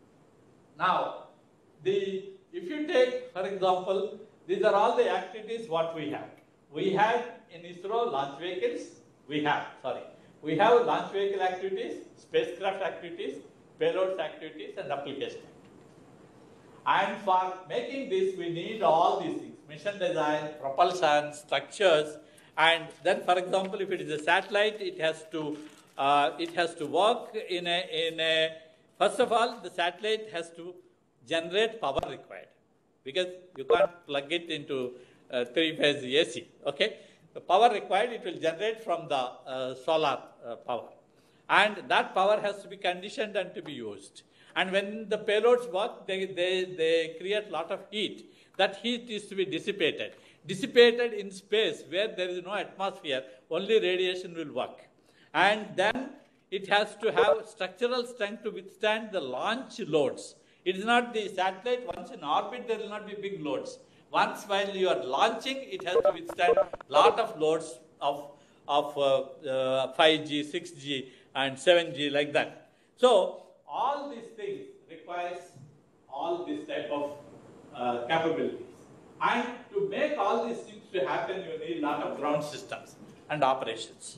Now, the if you take, for example, these are all the activities what we have. We have in ISRO launch vehicles. We have sorry. We have launch vehicle activities, spacecraft activities, payloads activities, and application activities. And for making this, we need all these things: mission design, propulsion, structures, and then, for example, if it is a satellite, it has to uh, it has to work in a in a. First of all, the satellite has to generate power required, because you can't plug it into uh, three-phase A C. Okay, the power required, it will generate from the uh, solar uh, power, and that power has to be conditioned and to be used. And when the payloads work, they, they, they create a lot of heat. That heat is to be dissipated. Dissipated in space where there is no atmosphere, only radiation will work. And then it has to have structural strength to withstand the launch loads. It is not the satellite, once in orbit, there will not be big loads. Once while you are launching, it has to withstand a lot of loads of, of uh, uh, five G, six G, and seven G, like that. So, all these things requires all this type of uh, capabilities. And to make all these things to happen, you need a lot of ground systems and operations.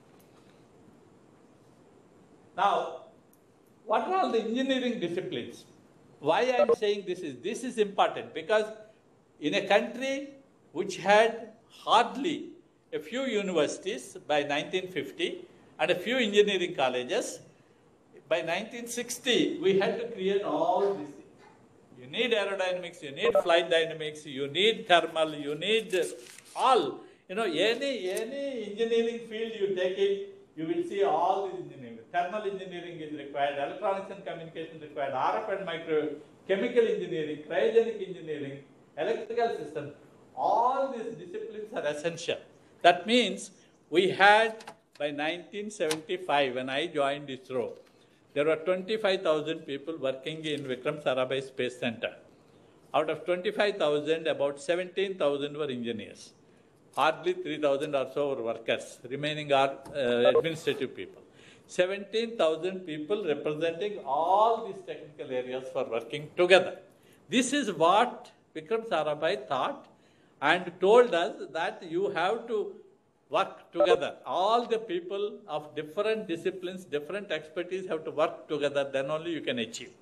Now, what are all the engineering disciplines? Why I am saying this is, this is important, because in a country which had hardly a few universities by nineteen fifty and a few engineering colleges, by nineteen sixty, we had to create all these things. You need aerodynamics, you need flight dynamics, you need thermal, you need all. You know, any, any engineering field you take it, you will see all these engineering. Thermal engineering is required, electronics and communication is required, R F and micro, chemical engineering, cryogenic engineering, electrical systems. All these disciplines are essential. That means we had, by nineteen seventy-five, when I joined ISRO, there were twenty-five thousand people working in Vikram Sarabhai Space Center. Out of twenty-five thousand, about seventeen thousand were engineers. Hardly three thousand or so were workers. Remaining are uh, administrative people. seventeen thousand people representing all these technical areas for working together. This is what Vikram Sarabhai thought and told us, that you have to work together. All the people of different disciplines, different expertise have to work together, then only you can achieve.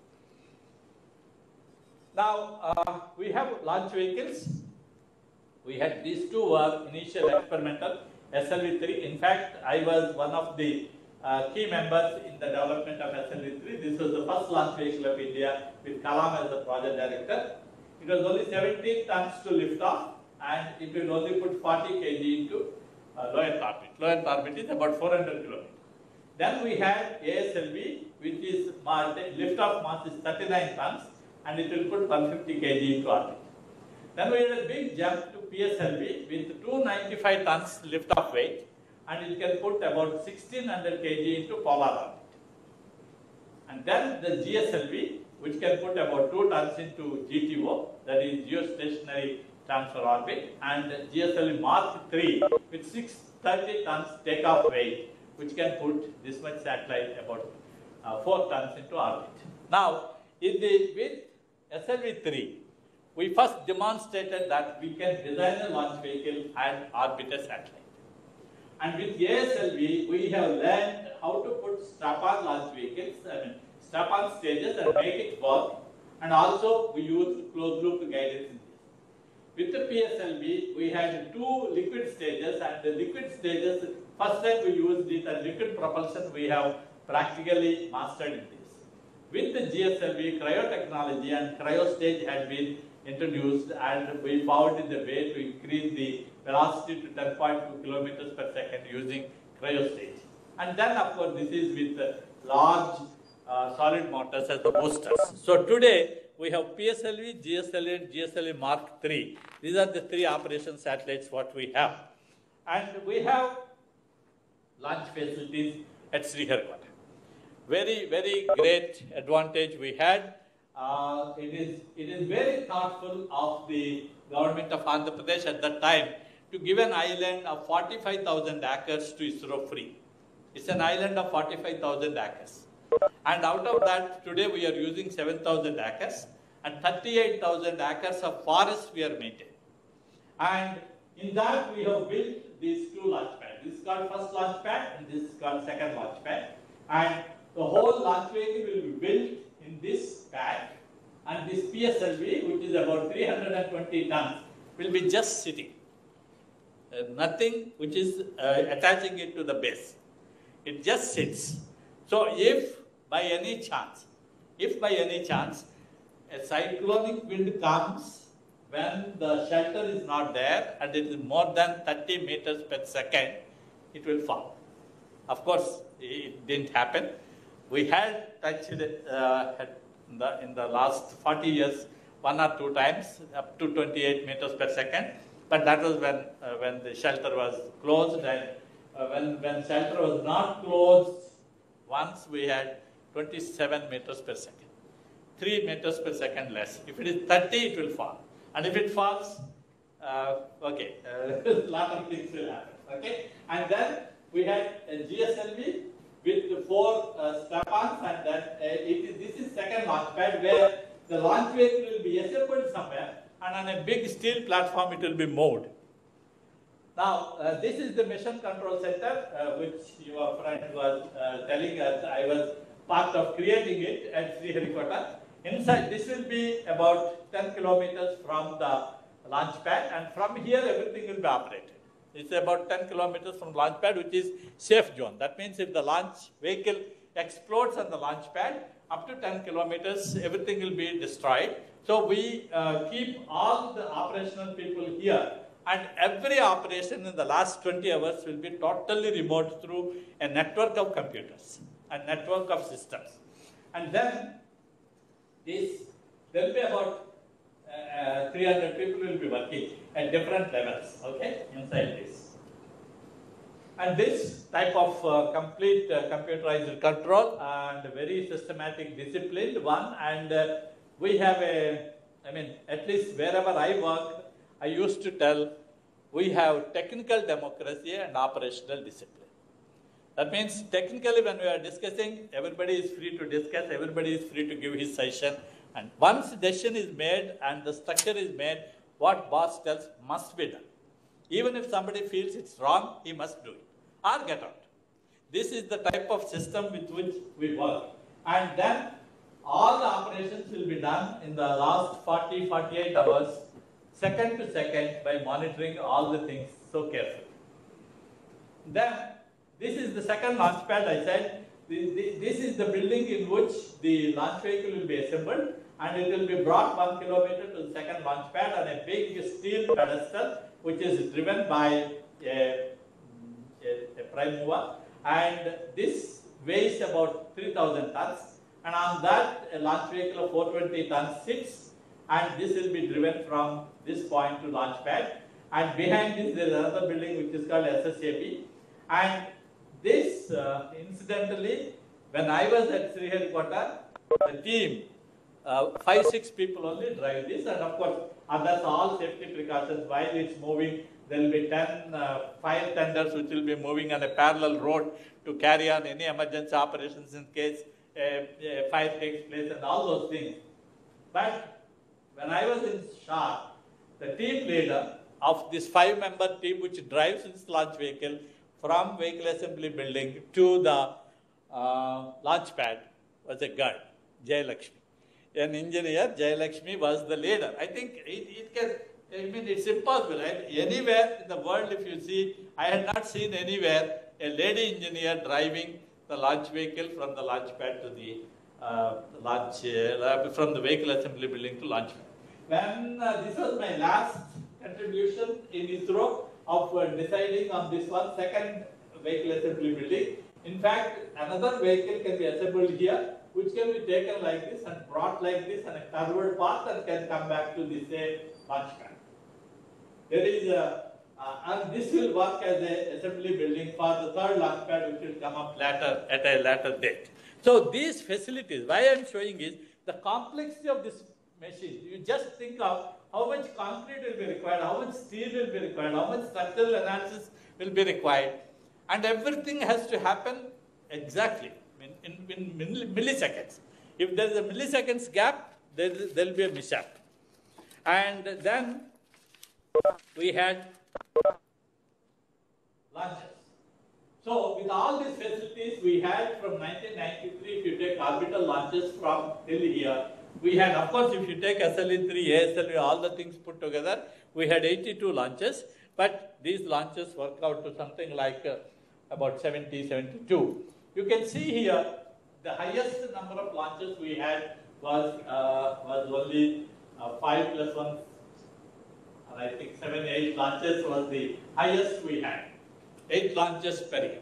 Now, uh, we have launch vehicles. We had these two were initial experimental, S L V three. In fact, I was one of the uh, key members in the development of S L V three. This was the first launch vehicle of India with Kalam as the project director. It was only seventeen tons to lift off, and it will only put forty kilograms into Uh, low Earth orbit. Low Earth orbit is about four hundred kilometers. Then we had A S L V, which is lift-off mass is thirty-nine tons, and it will put one hundred fifty kilograms into orbit. Then we had a big jump to P S L V with two hundred ninety-five tons lift-off weight, and it can put about sixteen hundred kilograms into polar orbit. And then the G S L V, which can put about two tons into G T O, that is geostationary transfer orbit, and G S L V Mark three with six hundred thirty tons takeoff weight, which can put this much satellite, about uh, four tons into orbit. Now, in the, with S L V three, we first demonstrated that we can design a launch vehicle and orbit a satellite. And with A S L V, we have learned how to put strap-on launch vehicles, I mean, strap-on stages and make it work. And also, we use closed-loop guidance in this. With the P S L V, we had two liquid stages, and the liquid stages, first time we used it as liquid propulsion, we have practically mastered in this. With the G S L V, cryo technology and cryo stage had been introduced, and we found in the way to increase the velocity to ten point two kilometers per second using cryo stage. And then, of course, this is with uh, large uh, solid motors as the boosters. So today, we have P S L V, G S L V, and G S L V Mark three. These are the three operation satellites what we have. And we have launch facilities at Sriharikota. Very, very great advantage we had. Uh, it is it is very thoughtful of the government of Andhra Pradesh at that time to give an island of forty-five thousand acres to ISRO free. It's an island of forty-five thousand acres. And out of that, today we are using seven thousand acres, and thirty-eight thousand acres of forest we are maintaining. And in that, we have built these two launch pads. This is called first launch pad, and this is called second launch pad. And the whole launch vehicle will be built in this pad, and this P S L V, which is about three hundred twenty tons, will be just sitting. Uh, nothing which is uh, attaching it to the base. It just sits. So if by any chance, if by any chance, a cyclonic wind comes when the shelter is not there and it is more than thirty meters per second, it will fall. Of course, it didn't happen. We had touched uh, in, the, in the last forty years one or two times up to twenty-eight meters per second, but that was when, uh, when the shelter was closed, and uh, when, when shelter was not closed, once we had twenty-seven meters per second, three meters per second less. If it is thirty, it will fall. And if it falls, uh, okay, a uh, lot of things will happen, okay? And then we had a G S L V with four uh, strap-ons, and then uh, it is, this is second launch pad where the launch vehicle will be assembled somewhere, and on a big steel platform it will be moored. Now, uh, this is the mission control center, uh, which your friend was uh, telling us. I was part of creating it at Sriharikota. Inside, this will be about ten kilometers from the launch pad, and from here everything will be operated. It's about ten kilometers from launch pad, which is safe zone. That means if the launch vehicle explodes on the launch pad, up to ten kilometers, everything will be destroyed. So we uh, keep all the operational people here, and every operation in the last twenty hours will be totally remote through a network of computers, a network of systems. And then this, there will be about uh, three hundred people will be working at different levels, okay, inside this. And this type of uh, complete uh, computerized control and very systematic, disciplined one. And uh, we have a, I mean, at least wherever I work, I used to tell, we have technical democracy and operational discipline. That means technically when we are discussing, everybody is free to discuss, everybody is free to give his suggestion. And once decision is made and the structure is made, what boss tells must be done. Even if somebody feels it's wrong, he must do it or get out. This is the type of system with which we work. And then all the operations will be done in the last forty to forty-eight hours, second to second, by monitoring all the things so carefully. Then, this is the second launch pad, I said. This is the building in which the launch vehicle will be assembled, and it will be brought one kilometer to the second launch pad on a big steel pedestal, which is driven by a, a, a prime mover. And this weighs about three thousand tons, and on that a launch vehicle of four hundred twenty tons sits, and this will be driven from this point to launch pad. And behind this there is another building which is called S S A B. And this, uh, incidentally, when I was at Sriharikota, the team, uh, five, six people only drive this, and of course, others all safety precautions. While it's moving, there will be ten uh, fire tenders which will be moving on a parallel road to carry on any emergency operations in case a, a fire takes place and all those things. But when I was in Shah, the team leader of this five-member team which drives this launch vehicle from vehicle assembly building to the uh, launch pad was a girl, Jayalakshmi. An engineer, Jayalakshmi, was the leader. I think it, it can, I mean, it's impossible. Right? Anywhere in the world, if you see, I had not seen anywhere a lady engineer driving the launch vehicle from the launch pad to the uh, launch, uh, from the vehicle assembly building to launch pad. When uh, this was my last contribution in ISRO of uh, deciding on this one second vehicle assembly building. In fact, another vehicle can be assembled here, which can be taken like this and brought like this on a curved path and can come back to the same launch pad. There is a, uh, and this will work as a assembly building for the third launch pad, which will come up later at a later date. So these facilities, why I am showing is the complexity of this machine. You just think of how much concrete will be required, how much steel will be required, how much structural analysis will be required, and everything has to happen exactly in, in, in milliseconds. If there is a milliseconds gap, there will be a mishap. And then we had launches. So with all these facilities we had from nineteen ninety-three, if you take orbital launches from till here, we had, of course, if you take S L V three, A S L V, all the things put together, we had eighty-two launches, but these launches work out to something like uh, about seventy, seventy-two. You can see here, the highest number of launches we had was, uh, was only uh, five plus one, and I think seven, eight launches was the highest we had. Eight launches per year.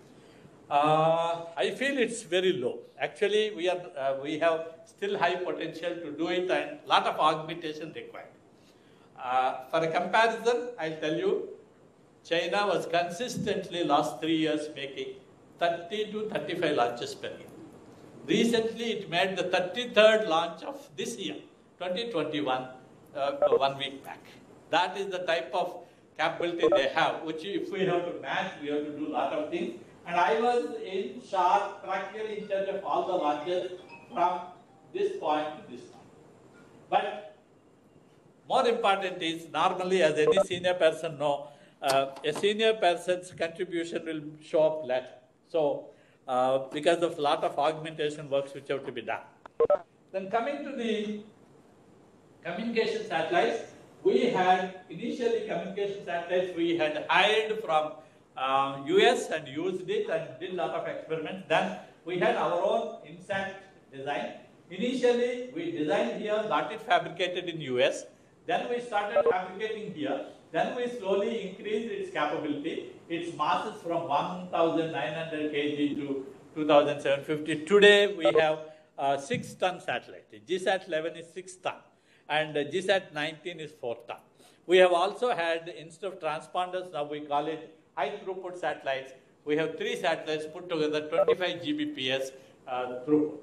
Uh, I feel it's very low. Actually, we are uh, we have still high potential to do it and lot of augmentation required. Uh, for a comparison, I'll tell you, China was consistently last three years making thirty to thirty-five launches per year. Recently, it made the thirty-third launch of this year, twenty twenty-one, uh, one week back. That is the type of capability they have, which if we have to match, we have to do a lot of things. And I was in charge, practically in charge of all the launches from this point to this point. But more important is, normally as any senior person know, uh, a senior person's contribution will show up later. So, uh, because of a lot of augmentation works which have to be done. Then coming to the communication satellites, we had initially communication satellites we had hired from uh, U S and used it and did a lot of experiments. Then we had our own INSAT design. Initially we designed here, got it fabricated in U S. Then we started fabricating here. Then we slowly increased its capability. Its masses from one thousand nine hundred kilograms to two thousand seven hundred fifty. Today we have a six ton satellite. G SAT eleven is six ton. And G SAT nineteen is four ton. We have also had, instead of transponders, now we call it high throughput satellites. We have three satellites put together, twenty-five G B P S uh, throughput.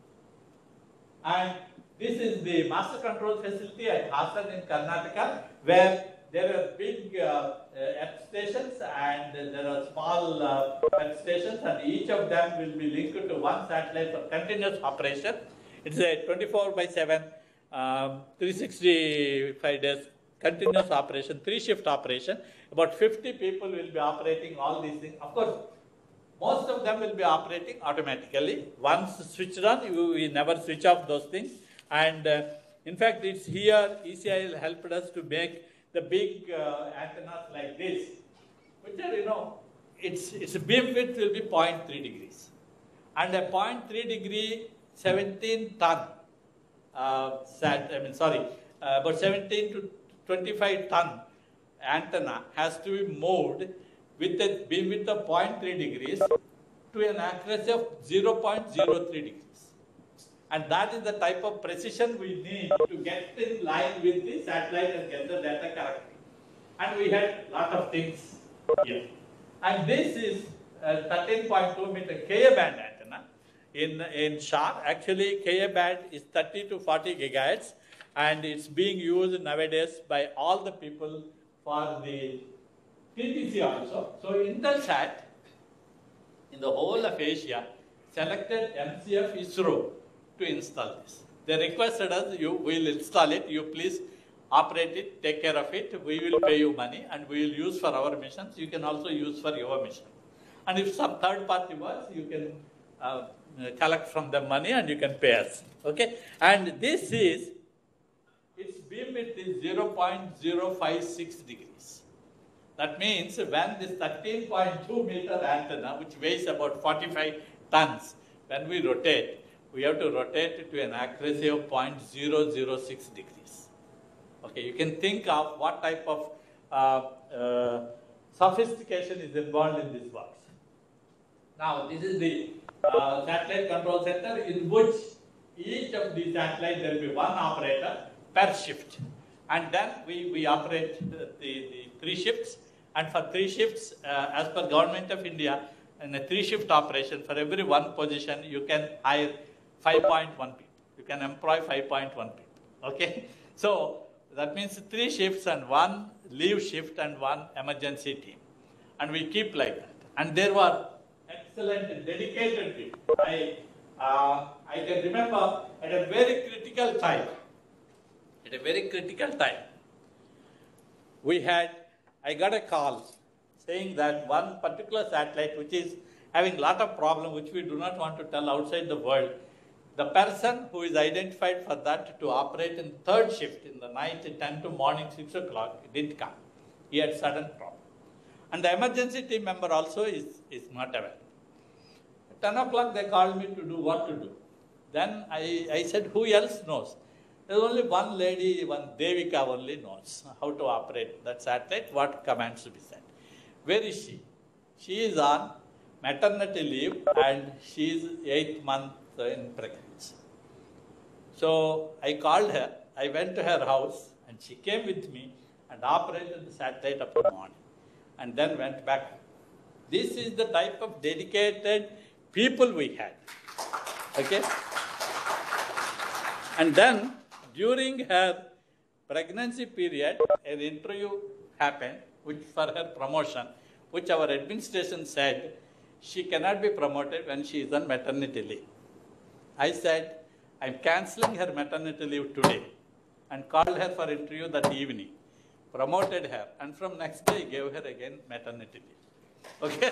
And this is the master control facility at Hassan in Karnataka, where there are big uh, uh, Earth stations and there are small uh, Earth stations, and each of them will be linked to one satellite for continuous operation. It's a twenty-four by seven. Um, three hundred sixty-five days continuous operation, three shift operation. About fifty people will be operating all these things. Of course, most of them will be operating automatically. Once switched on, you, we never switch off those things. And uh, in fact, it's here, E C I L helped us to make the big uh, antennas like this, which are, you know, its, its beam width will be zero point three degrees. And a zero point three degree, seventeen ton. Uh, sat, I mean, sorry, uh, about seventeen to twenty-five ton antenna has to be moved with a beam width of zero point three degrees to an accuracy of zero point zero three degrees. And that is the type of precision we need to get in line with the satellite and get the data correctly. And we had a lot of things here. And this is a thirteen point two meter Ka band antenna in, in S H A R. Actually, Ka band is thirty to forty gigahertz, and it's being used nowadays by all the people for the T T C also. So Intelsat, in the whole of Asia, selected M C F ISRO to install this. They requested us, you will install it, you please operate it, take care of it, we will pay you money and we will use for our missions, you can also use for your mission. And if some third party works, you can uh, collect from them money and you can pay us, okay? And this is, its beam width is zero point zero five six degrees. That means when this thirteen point two meter antenna, which weighs about forty-five tons, when we rotate, we have to rotate it to an accuracy of zero point zero zero six degrees. Okay, you can think of what type of uh, uh, sophistication is involved in this box. Now, this is the uh, satellite control center in which each of these satellites, there will be one operator per shift. And then we, we operate the, the, the three shifts. And for three shifts, uh, as per Government of India, in a three-shift operation, for every one position, you can hire five point one people. You can employ five point one people, okay? So, that means three shifts and one leave shift and one emergency team. And we keep like that. And there were excellent, dedicated people. I, uh, I can remember at a very critical time, at a very critical time, we had, I got a call saying that one particular satellite which is having a lot of problems which we do not want to tell outside the world, the person who is identified for that to operate in third shift in the night, ten to morning six o'clock, didn't come. He had sudden problem. And the emergency team member also is, is not available. At ten o'clock they called me to do what to do. Then I, I said, who else knows? There's only one lady, one Devika only knows how to operate that satellite, what commands to be sent. Where is she? She is on maternity leave and she is eighth month in pregnancy. So I called her, I went to her house and she came with me and operated the satellite up to the morning and then went back. This is the type of dedicated people we had, okay? And then during her pregnancy period, an interview happened which for her promotion, which our administration said she cannot be promoted when she is on maternity leave. I said, I'm cancelling her maternity leave today and called her for interview that evening, promoted her, and from next day gave her again maternity leave. Okay?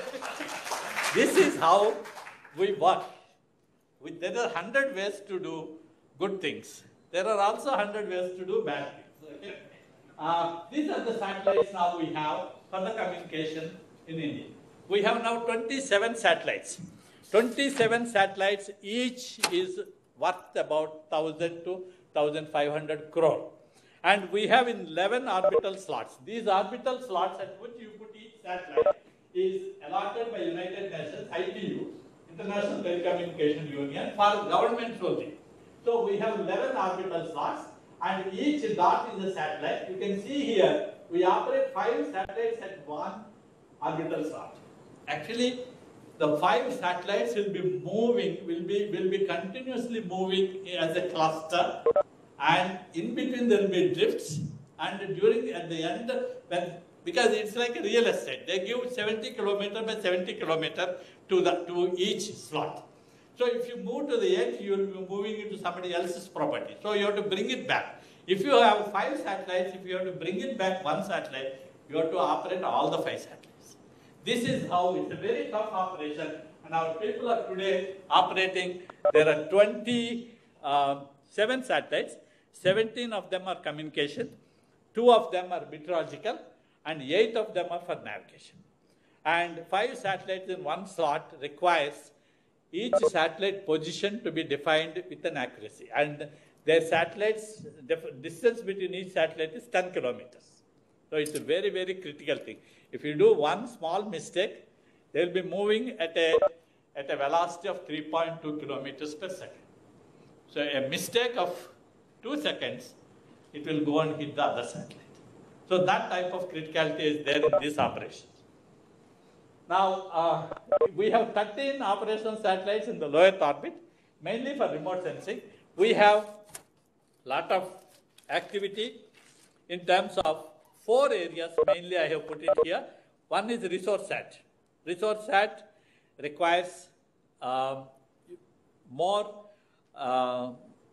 This is how we work. With, there are hundred ways to do good things. There are also hundred ways to do bad things. Okay? Uh, these are the satellites now we have for the communication in India. We have now twenty-seven satellites. twenty-seven satellites, each is worth about one thousand to one thousand five hundred crore. And we have eleven orbital slots. These orbital slots at which you put each satellite is allotted by United Nations, I T U, International Telecommunication Union, for government only. So we have eleven orbital slots and each dot is a satellite. You can see here, we operate five satellites at one orbital slot. Actually, the five satellites will be moving, will be, will be continuously moving as a cluster, and in between there will be drifts, and during, at the end, when, because it's like a real estate, they give seventy kilometer by seventy kilometer to, the, to each slot. So if you move to the edge, you will be moving into somebody else's property. So you have to bring it back. If you have five satellites, if you have to bring it back one satellite, you have to operate all the five satellites. This is how it's a very tough operation, and our people are today operating. There are twenty-seven satellites, seventeen of them are communication, two of them are meteorological, and eight of them are for navigation. And five satellites in one slot requires each satellite position to be defined with an accuracy. And their satellites, distance between each satellite is ten kilometers. So it's a very, very critical thing. If you do one small mistake, they will be moving at a at a velocity of three point two kilometers per second. So a mistake of two seconds, it will go and hit the other satellite. So that type of criticality is there in these operations. Now, uh, we have thirteen operational satellites in the low Earth orbit, mainly for remote sensing. We have a lot of activity in terms of four areas, mainly I have put it here. One is resource sat. Resource sat requires uh, more, uh,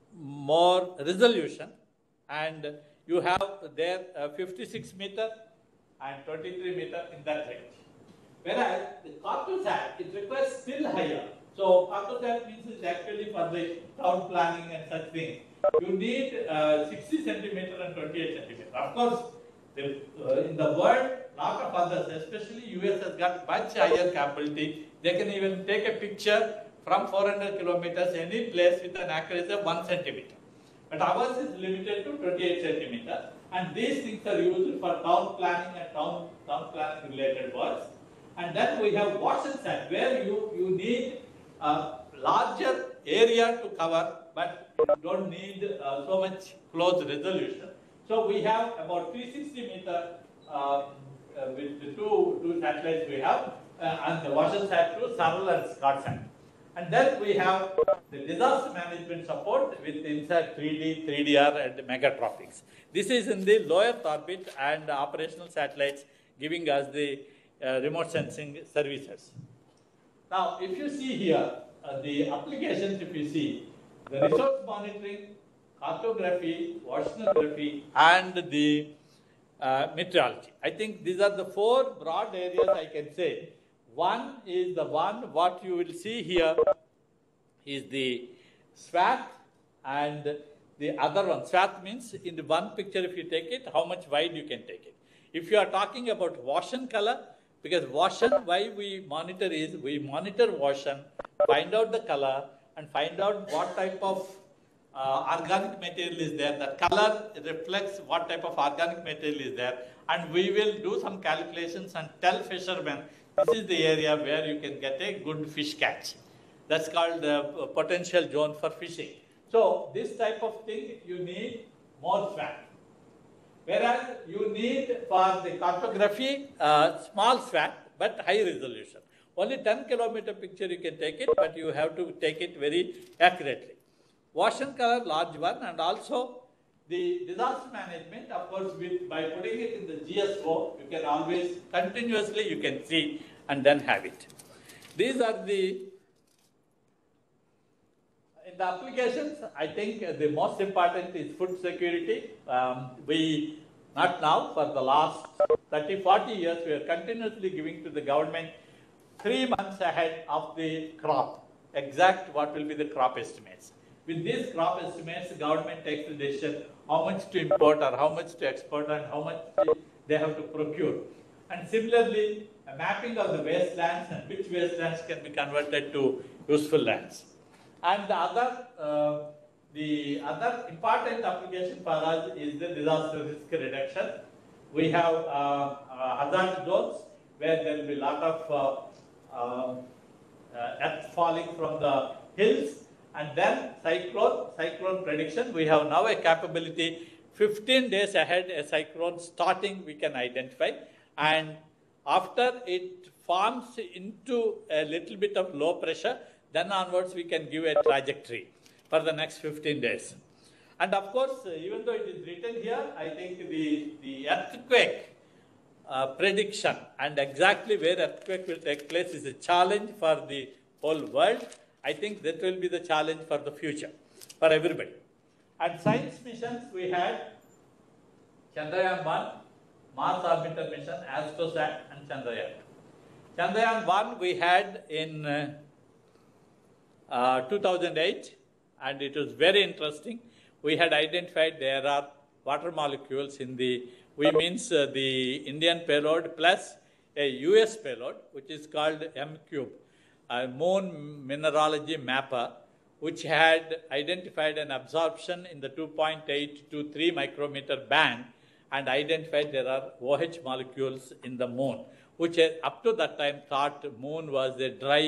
more resolution, and you have there uh, fifty-six meter and twenty-three meter in that range. Whereas the Cartosat, it requires still higher. So Cartosat means it's actually for the town planning and such things. You need uh, sixty centimeter and twenty-eight centimeter. Of course, the, uh, in the world, lot of others, especially U S has got much higher capability. They can even take a picture from four hundred kilometers any place with an accuracy of one centimeter. But ours is limited to twenty-eight centimeter. And these things are used for town planning and town, town planning related works. And then we have WATSAT, where you, you need a larger area to cover, but you don't need uh, so much close resolution. So we have about three hundred sixty meter uh, uh, with the two, two satellites we have, uh, and the WATSAT two, Saral and SCOTSat. And then we have the disaster management support with INSAT three D, three D R and Megatropics. This is in the low Earth orbit and operational satellites giving us the uh, remote sensing services. Now, if you see here, uh, the applications, if you see, the resource monitoring, cartography, oceanography, and the uh, meteorology. I think these are the four broad areas I can say. One is the one, what you will see here is the SWAT, and the other one, SWAT means in the one picture if you take it, how much wide you can take it. If you are talking about Gaussian color, because Gaussian, why we monitor is, we monitor Gaussian, find out the color, and find out what type of uh, organic material is there. The color reflects what type of organic material is there, and we will do some calculations and tell fishermen, this is the area where you can get a good fish catch. That's called the potential zone for fishing. So this type of thing, you need more SWAT. Whereas you need for the cartography, uh, small SWAT, but high resolution. Only ten kilometer picture you can take it, but you have to take it very accurately. Gaussian color, large one, and also the disaster management, of course, with, by putting it in the G S O, you can always continuously, you can see and then have it. These are the, in the applications, I think the most important is food security. Um, we, not now, for the last thirty, forty years, we are continuously giving to the government three months ahead of the crop, exact what will be the crop estimates. With these crop estimates, the government takes the decision how much to import or how much to export and how much they have to procure. And similarly, a mapping of the wastelands and which wastelands can be converted to useful lands. And the other, uh, the other important application for us is the disaster risk reduction. We have uh, uh, hazard zones where there will be a lot of uh, uh, uh, earth falling from the hills. And then cyclone, cyclone prediction, we have now a capability fifteen days ahead, a cyclone starting we can identify. And after it forms into a little bit of low pressure, then onwards we can give a trajectory for the next fifteen days. And of course, even though it is written here, I think the, the earthquake uh, prediction and exactly where earthquake will take place is a challenge for the whole world. I think that will be the challenge for the future, for everybody. And science missions, we had Chandrayaan one, Mars Orbiter Mission, ASTROSAT, and Chandrayaan two. Chandrayaan one we had in uh, uh, two thousand eight, and it was very interesting. We had identified there are water molecules in the, we means uh, the Indian payload plus a U S payload, which is called M CUBE. A moon mineralogy mapper, which had identified an absorption in the two point eight to three micrometer band and identified there are O H molecules in the moon, which up to that time thought moon was a dry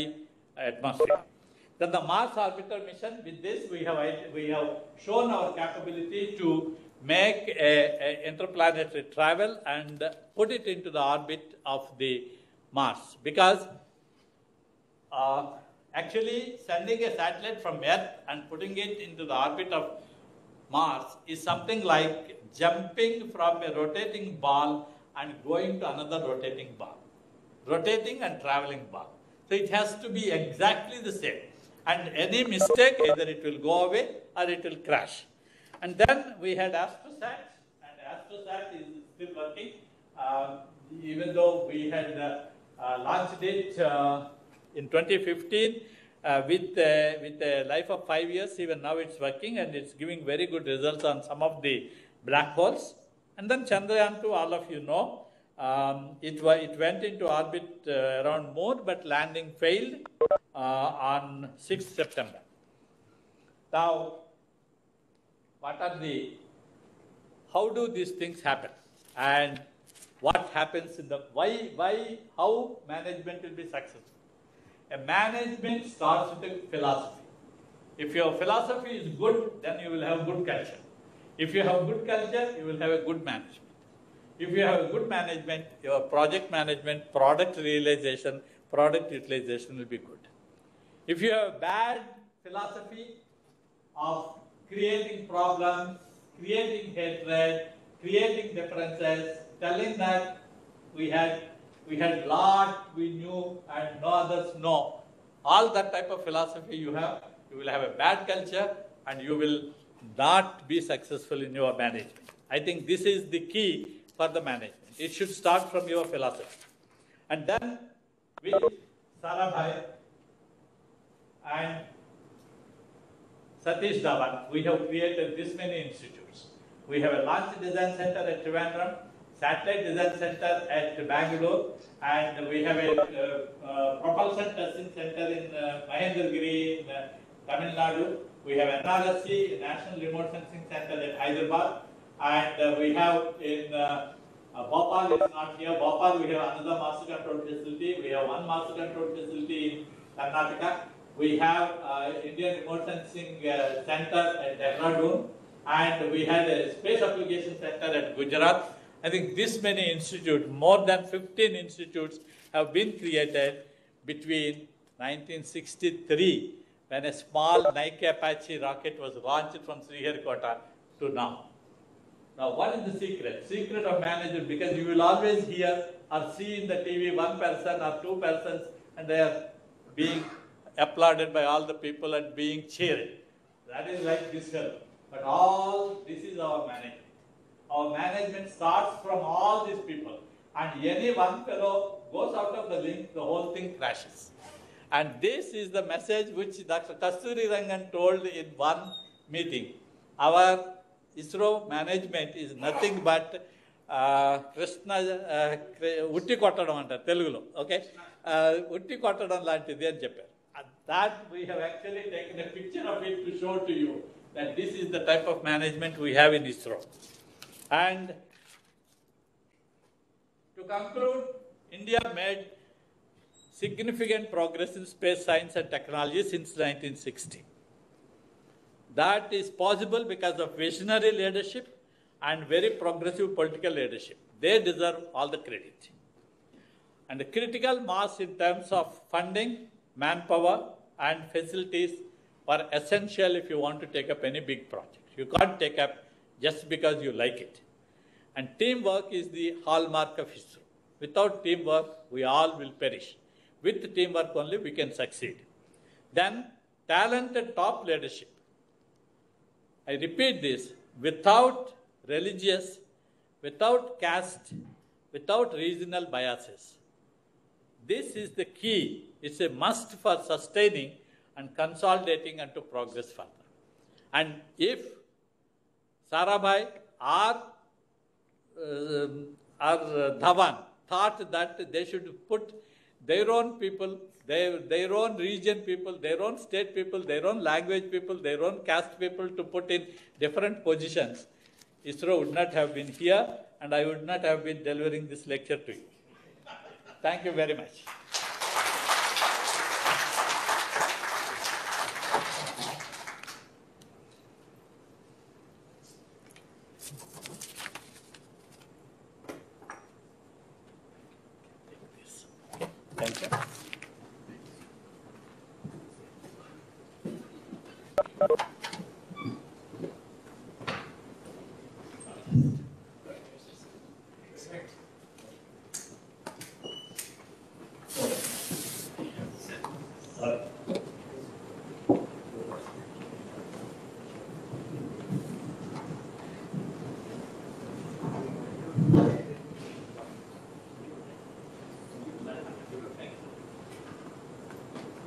atmosphere. Then the Mars orbiter mission, with this we have, we have shown our capability to make a, a interplanetary travel and put it into the orbit of the Mars. Because uh, actually sending a satellite from Earth and putting it into the orbit of Mars is something like jumping from a rotating ball and going to another rotating ball. Rotating and traveling ball. So it has to be exactly the same. And any mistake, either it will go away or it will crash. And then we had Astrosat, and Astrosat is still working, uh, even though we had uh, uh, launched it uh, in twenty fifteen uh, with, uh, with a life of five years. Even now it's working and it's giving very good results on some of the black holes. And then Chandrayaan two, all of you know, um, it, it went into orbit uh, around Moon, but landing failed uh, on sixth September. Now, what are the, how do these things happen? And what happens in the, why, why, how management will be successful? A management starts with a philosophy. If your philosophy is good, then you will have good culture. If you have good culture, you will have a good management. If you have a good management, your project management, product realization, product utilization will be good. If you have bad philosophy of creating problems, creating hatred, creating differences, telling that we had we had lot we knew and no others know, all that type of philosophy you have, you will have a bad culture and you will not be successful in your management. I think this is the key for the management. It should start from your philosophy. And then with Sarabhai and Satish Dhawan, we have created this many institutes. We have a launch design center at Trivandrum, satellite design center at Bangalore, and we have a uh, uh, propulsion testing center in uh, Mahendragiri in uh, Tamil Nadu. We have N R S C, National Remote Sensing Center at Hyderabad, and uh, we have in uh, uh, Bhopal, it's not here, Bhopal we have another master control facility. We have one master control facility in Karnataka. We have uh, Indian Remote Sensing uh, Center at Dehradun, and we had a Space Application Center at Gujarat. I think this many institutes, more than fifteen institutes have been created between nineteen sixty-three, when a small Nike Apache rocket was launched from Sriharikota, to now. Now, what is the secret? Secret of management, because you will always hear or see in the T V one person or two persons, and they are being applauded by all the people and being cheered. That is like this fellow. But all, this is our management. Our management starts from all these people. And any one fellow goes out of the link, the whole thing crashes. And this is the message which Doctor Kasturi Rangan told in one meeting. Our ISRO management is nothing but uh, Krishna, uh, Utti Kottadam anta, Telugulo, okay? Utti Kottadam lantidi ani chepparu. And that we have actually taken a picture of it to show to you that this is the type of management we have in ISRO. And to conclude, India made significant progress in space science and technology since nineteen sixty. That is possible because of visionary leadership and very progressive political leadership. They deserve all the credit. And the critical mass in terms of funding, manpower, and facilities are essential if you want to take up any big project. You can't take up just because you like it. And teamwork is the hallmark of ISRO. Without teamwork, we all will perish. With teamwork only, we can succeed. Then, talented top leadership. I repeat this, without religious, without caste, without regional biases. This is the key. It's a must for sustaining and consolidating and to progress further. And if Sarabhai or, uh, or Dhawan thought that they should put their own people, their, their own region people, their own state people, their own language people, their own caste people to put in different positions, ISRO would not have been here and I would not have been delivering this lecture to you. Thank you very much.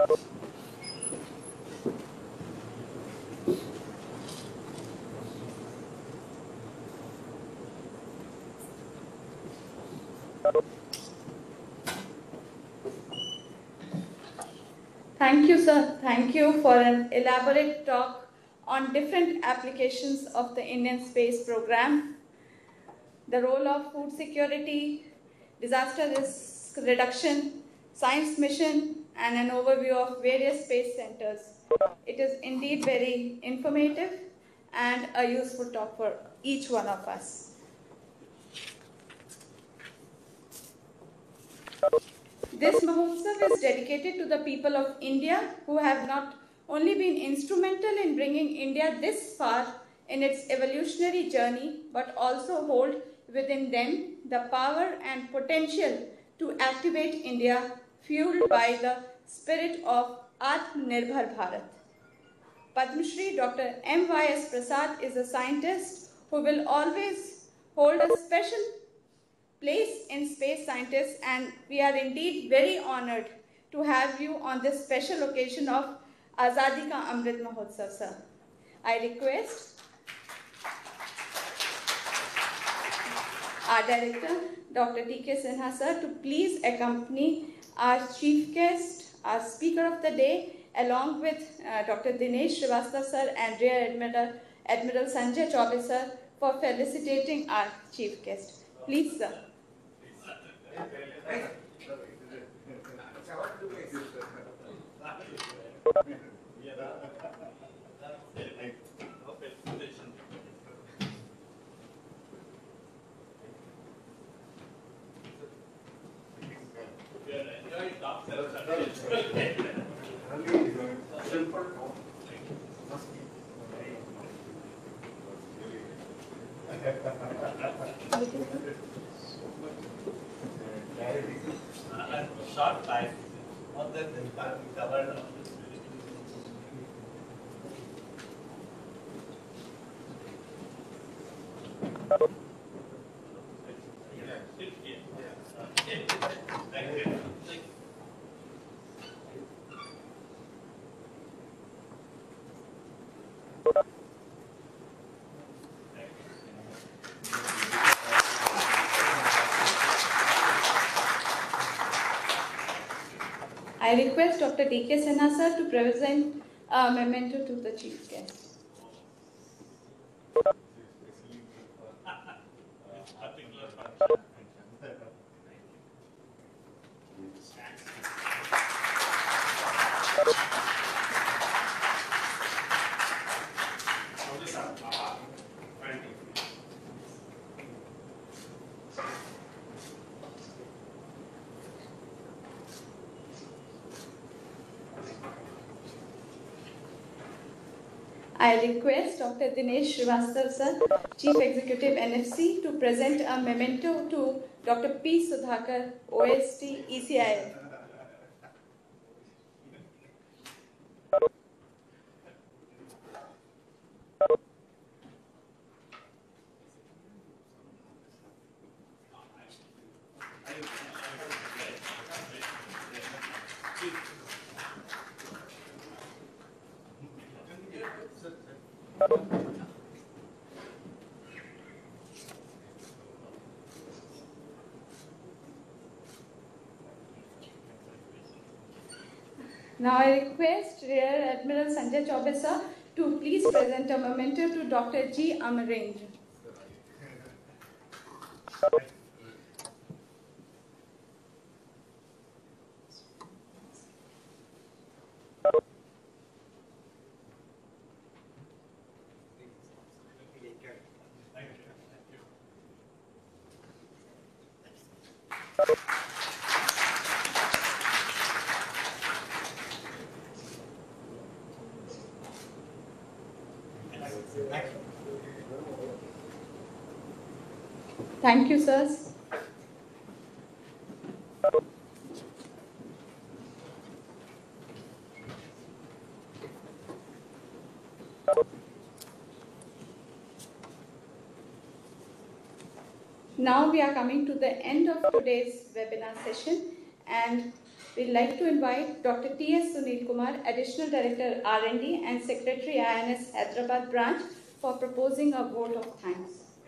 Thank you, sir. Thank you for an elaborate talk on different applications of the Indian space program, the role of food security, disaster risk reduction, science mission, and an overview of various space centers. It is indeed very informative and a useful talk for each one of us. This Mahotsav is dedicated to the people of India who have not only been instrumental in bringing India this far in its evolutionary journey, but also hold within them the power and potential to activate India, fueled by the spirit of Atmanirbhar Bharat. Padma Shri Doctor M Y S Prasad is a scientist who will always hold a special place in space scientists, and we are indeed very honored to have you on this special occasion of Azadi Ka Amrit Mahotsav, sir. I request our director, Doctor T K Sinha, sir, to please accompany our chief guest, our speaker of the day, along with uh, Doctor Dinesh Srivastava, sir, and Rear Admiral, Admiral Sanjay Chaubey, sir, for felicitating our chief guest. Please, sir. Short time, more than the time we covered. I request Doctor D K Sinha, sir, to present a memento to the chief guest. I request Doctor Dinesh Srivastava, sir, Chief Executive N F C, to present a memento to Doctor P. Sudhakar, O S T, E C I L. Now I request Rear Admiral Sanjay Chaubey, sir, to please present a memento to Doctor G. Amarendra. Thank you, sirs. Now we are coming to the end of today's webinar session, and We'd like to invite Doctor T S Sunil Kumar, Additional Director R and D and Secretary I N S Hyderabad Branch, for proposing a vote of thanks.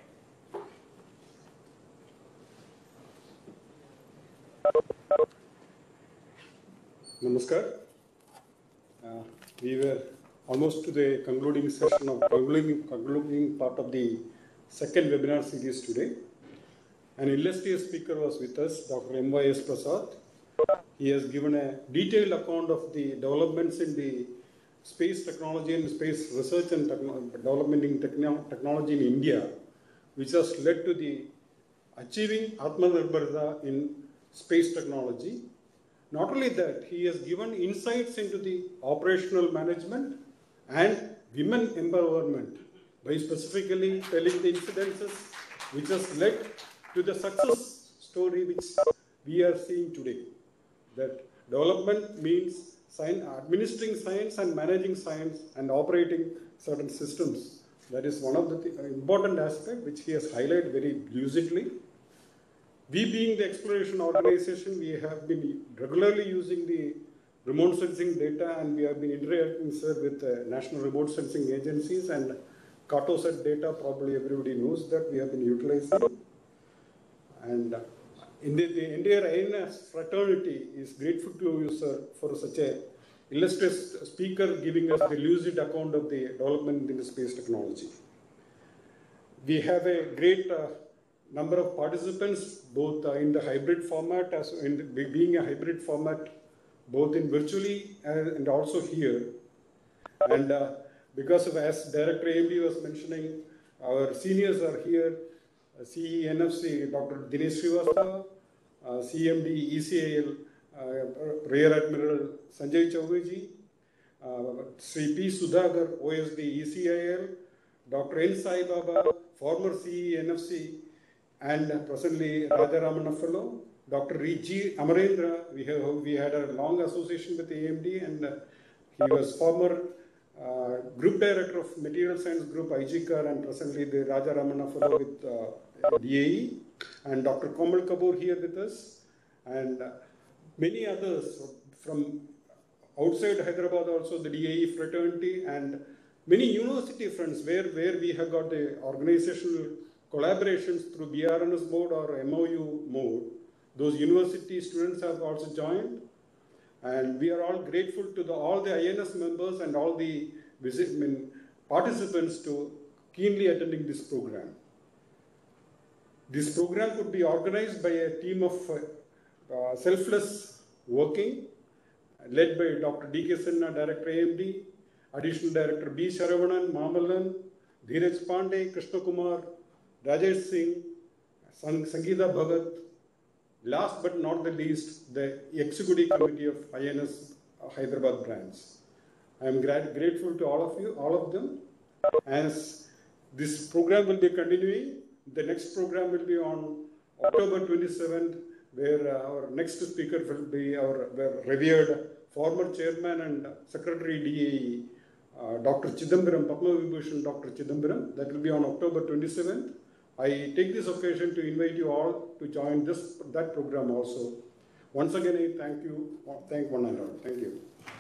Namaskar. Uh, we were almost to the concluding session of concluding, concluding part of the second webinar series today. An illustrious speaker was with us, Doctor M Y S Prasad. He has given a detailed account of the developments in the space technology and space research and development in techno technology in India, which has led to the achieving Atmanirbharta in space technology. Not only that, he has given insights into the operational management and women empowerment by specifically telling the incidences which has led to the success story which we are seeing today. That development means science, administering science and managing science and operating certain systems. That is one of the th important aspects which he has highlighted very lucidly. We being the exploration organization, we have been regularly using the remote sensing data, and we have been interacting, sir, with uh, national remote sensing agencies, and Cartosat data, probably everybody knows that we have been utilizing. And uh, in the, the entire I N S fraternity is grateful to you, sir, for such a illustrious speaker giving us the lucid account of the development in the space technology. We have a great uh, number of participants, both uh, in the hybrid format, as in the, being a hybrid format, both in virtually and, and also here. And uh, because of, as Director A M D was mentioning, our seniors are here, uh, C E N F C, Doctor Dinesh Srivastava, uh, C M D E C I L, uh, Rear Admiral Sanjay Chowbeji, uh, Sri P. Sudhakar, O S D E C I L, Doctor N. Sai Baba, former C E N F C, and presently Raja Ramana Fellow, Doctor G. Amarendra. We have we had a long association with A M D, and uh, he was former uh, Group Director of Material Science Group I G C A R, and presently the Raja Ramana Fellow with uh, D A E, and Doctor Komal Kapoor here with us, and uh, many others from outside Hyderabad, also the D A E fraternity, and many university friends where, where we have got the organizational collaborations through B R N S mode or M O U mode. Those university students have also joined, and we are all grateful to the, all the I N S members and all the visit, I mean, participants to keenly attending this program. This program could be organized by a team of uh, uh, selfless working, led by Doctor D K Sinha, Director A M D, Additional Director B. Sharavanan, Mamalan, Dheeraj Pandey, Krishna Kumar, Rajesh Singh, Sangeeta Bhagat, last but not the least, the Executive Committee of I N S Hyderabad branch. I am grateful to all of you, all of them. As this program will be continuing, the next program will be on October twenty-seventh, where uh, our next speaker will be our revered former chairman and secretary D A E, uh, Doctor Chidambaram, Padma Vibhushan Doctor Chidambaram. That will be on October twenty-seventh. I take this occasion to invite you all to join this that program also. Once again, I thank you, thank one and all. Thank you.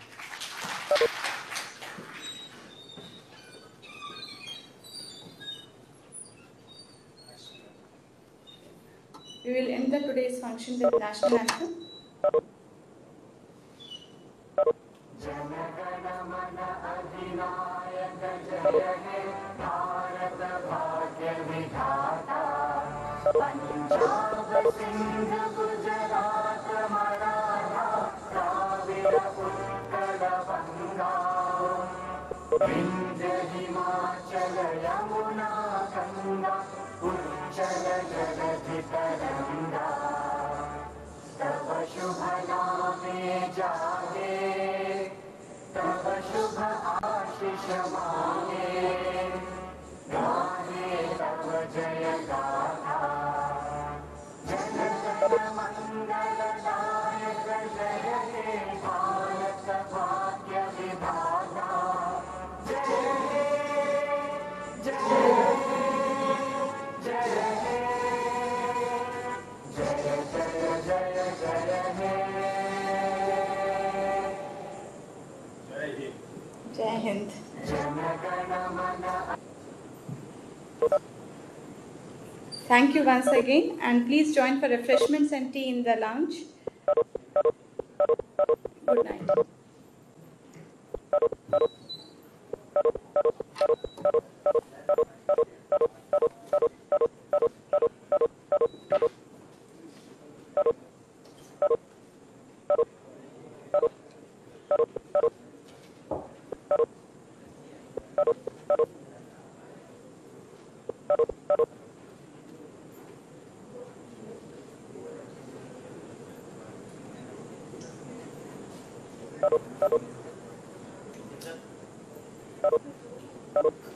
We will end the today's function with national anthem. Punjab, Sindh, Gujarat, Maratha, Dravida, Utkala, Banga, Vindhya, Himachala, Yamuna, Ganga, Uchala, Jaladhi, Taranga, Tava Shubha Name Jage, Tava Shubha Ashish Mange, Gahe Tava Jaya Gatha. Jai Hind. Thank you once again, and please join for refreshments and tea in the lounge. Good night. Thank you.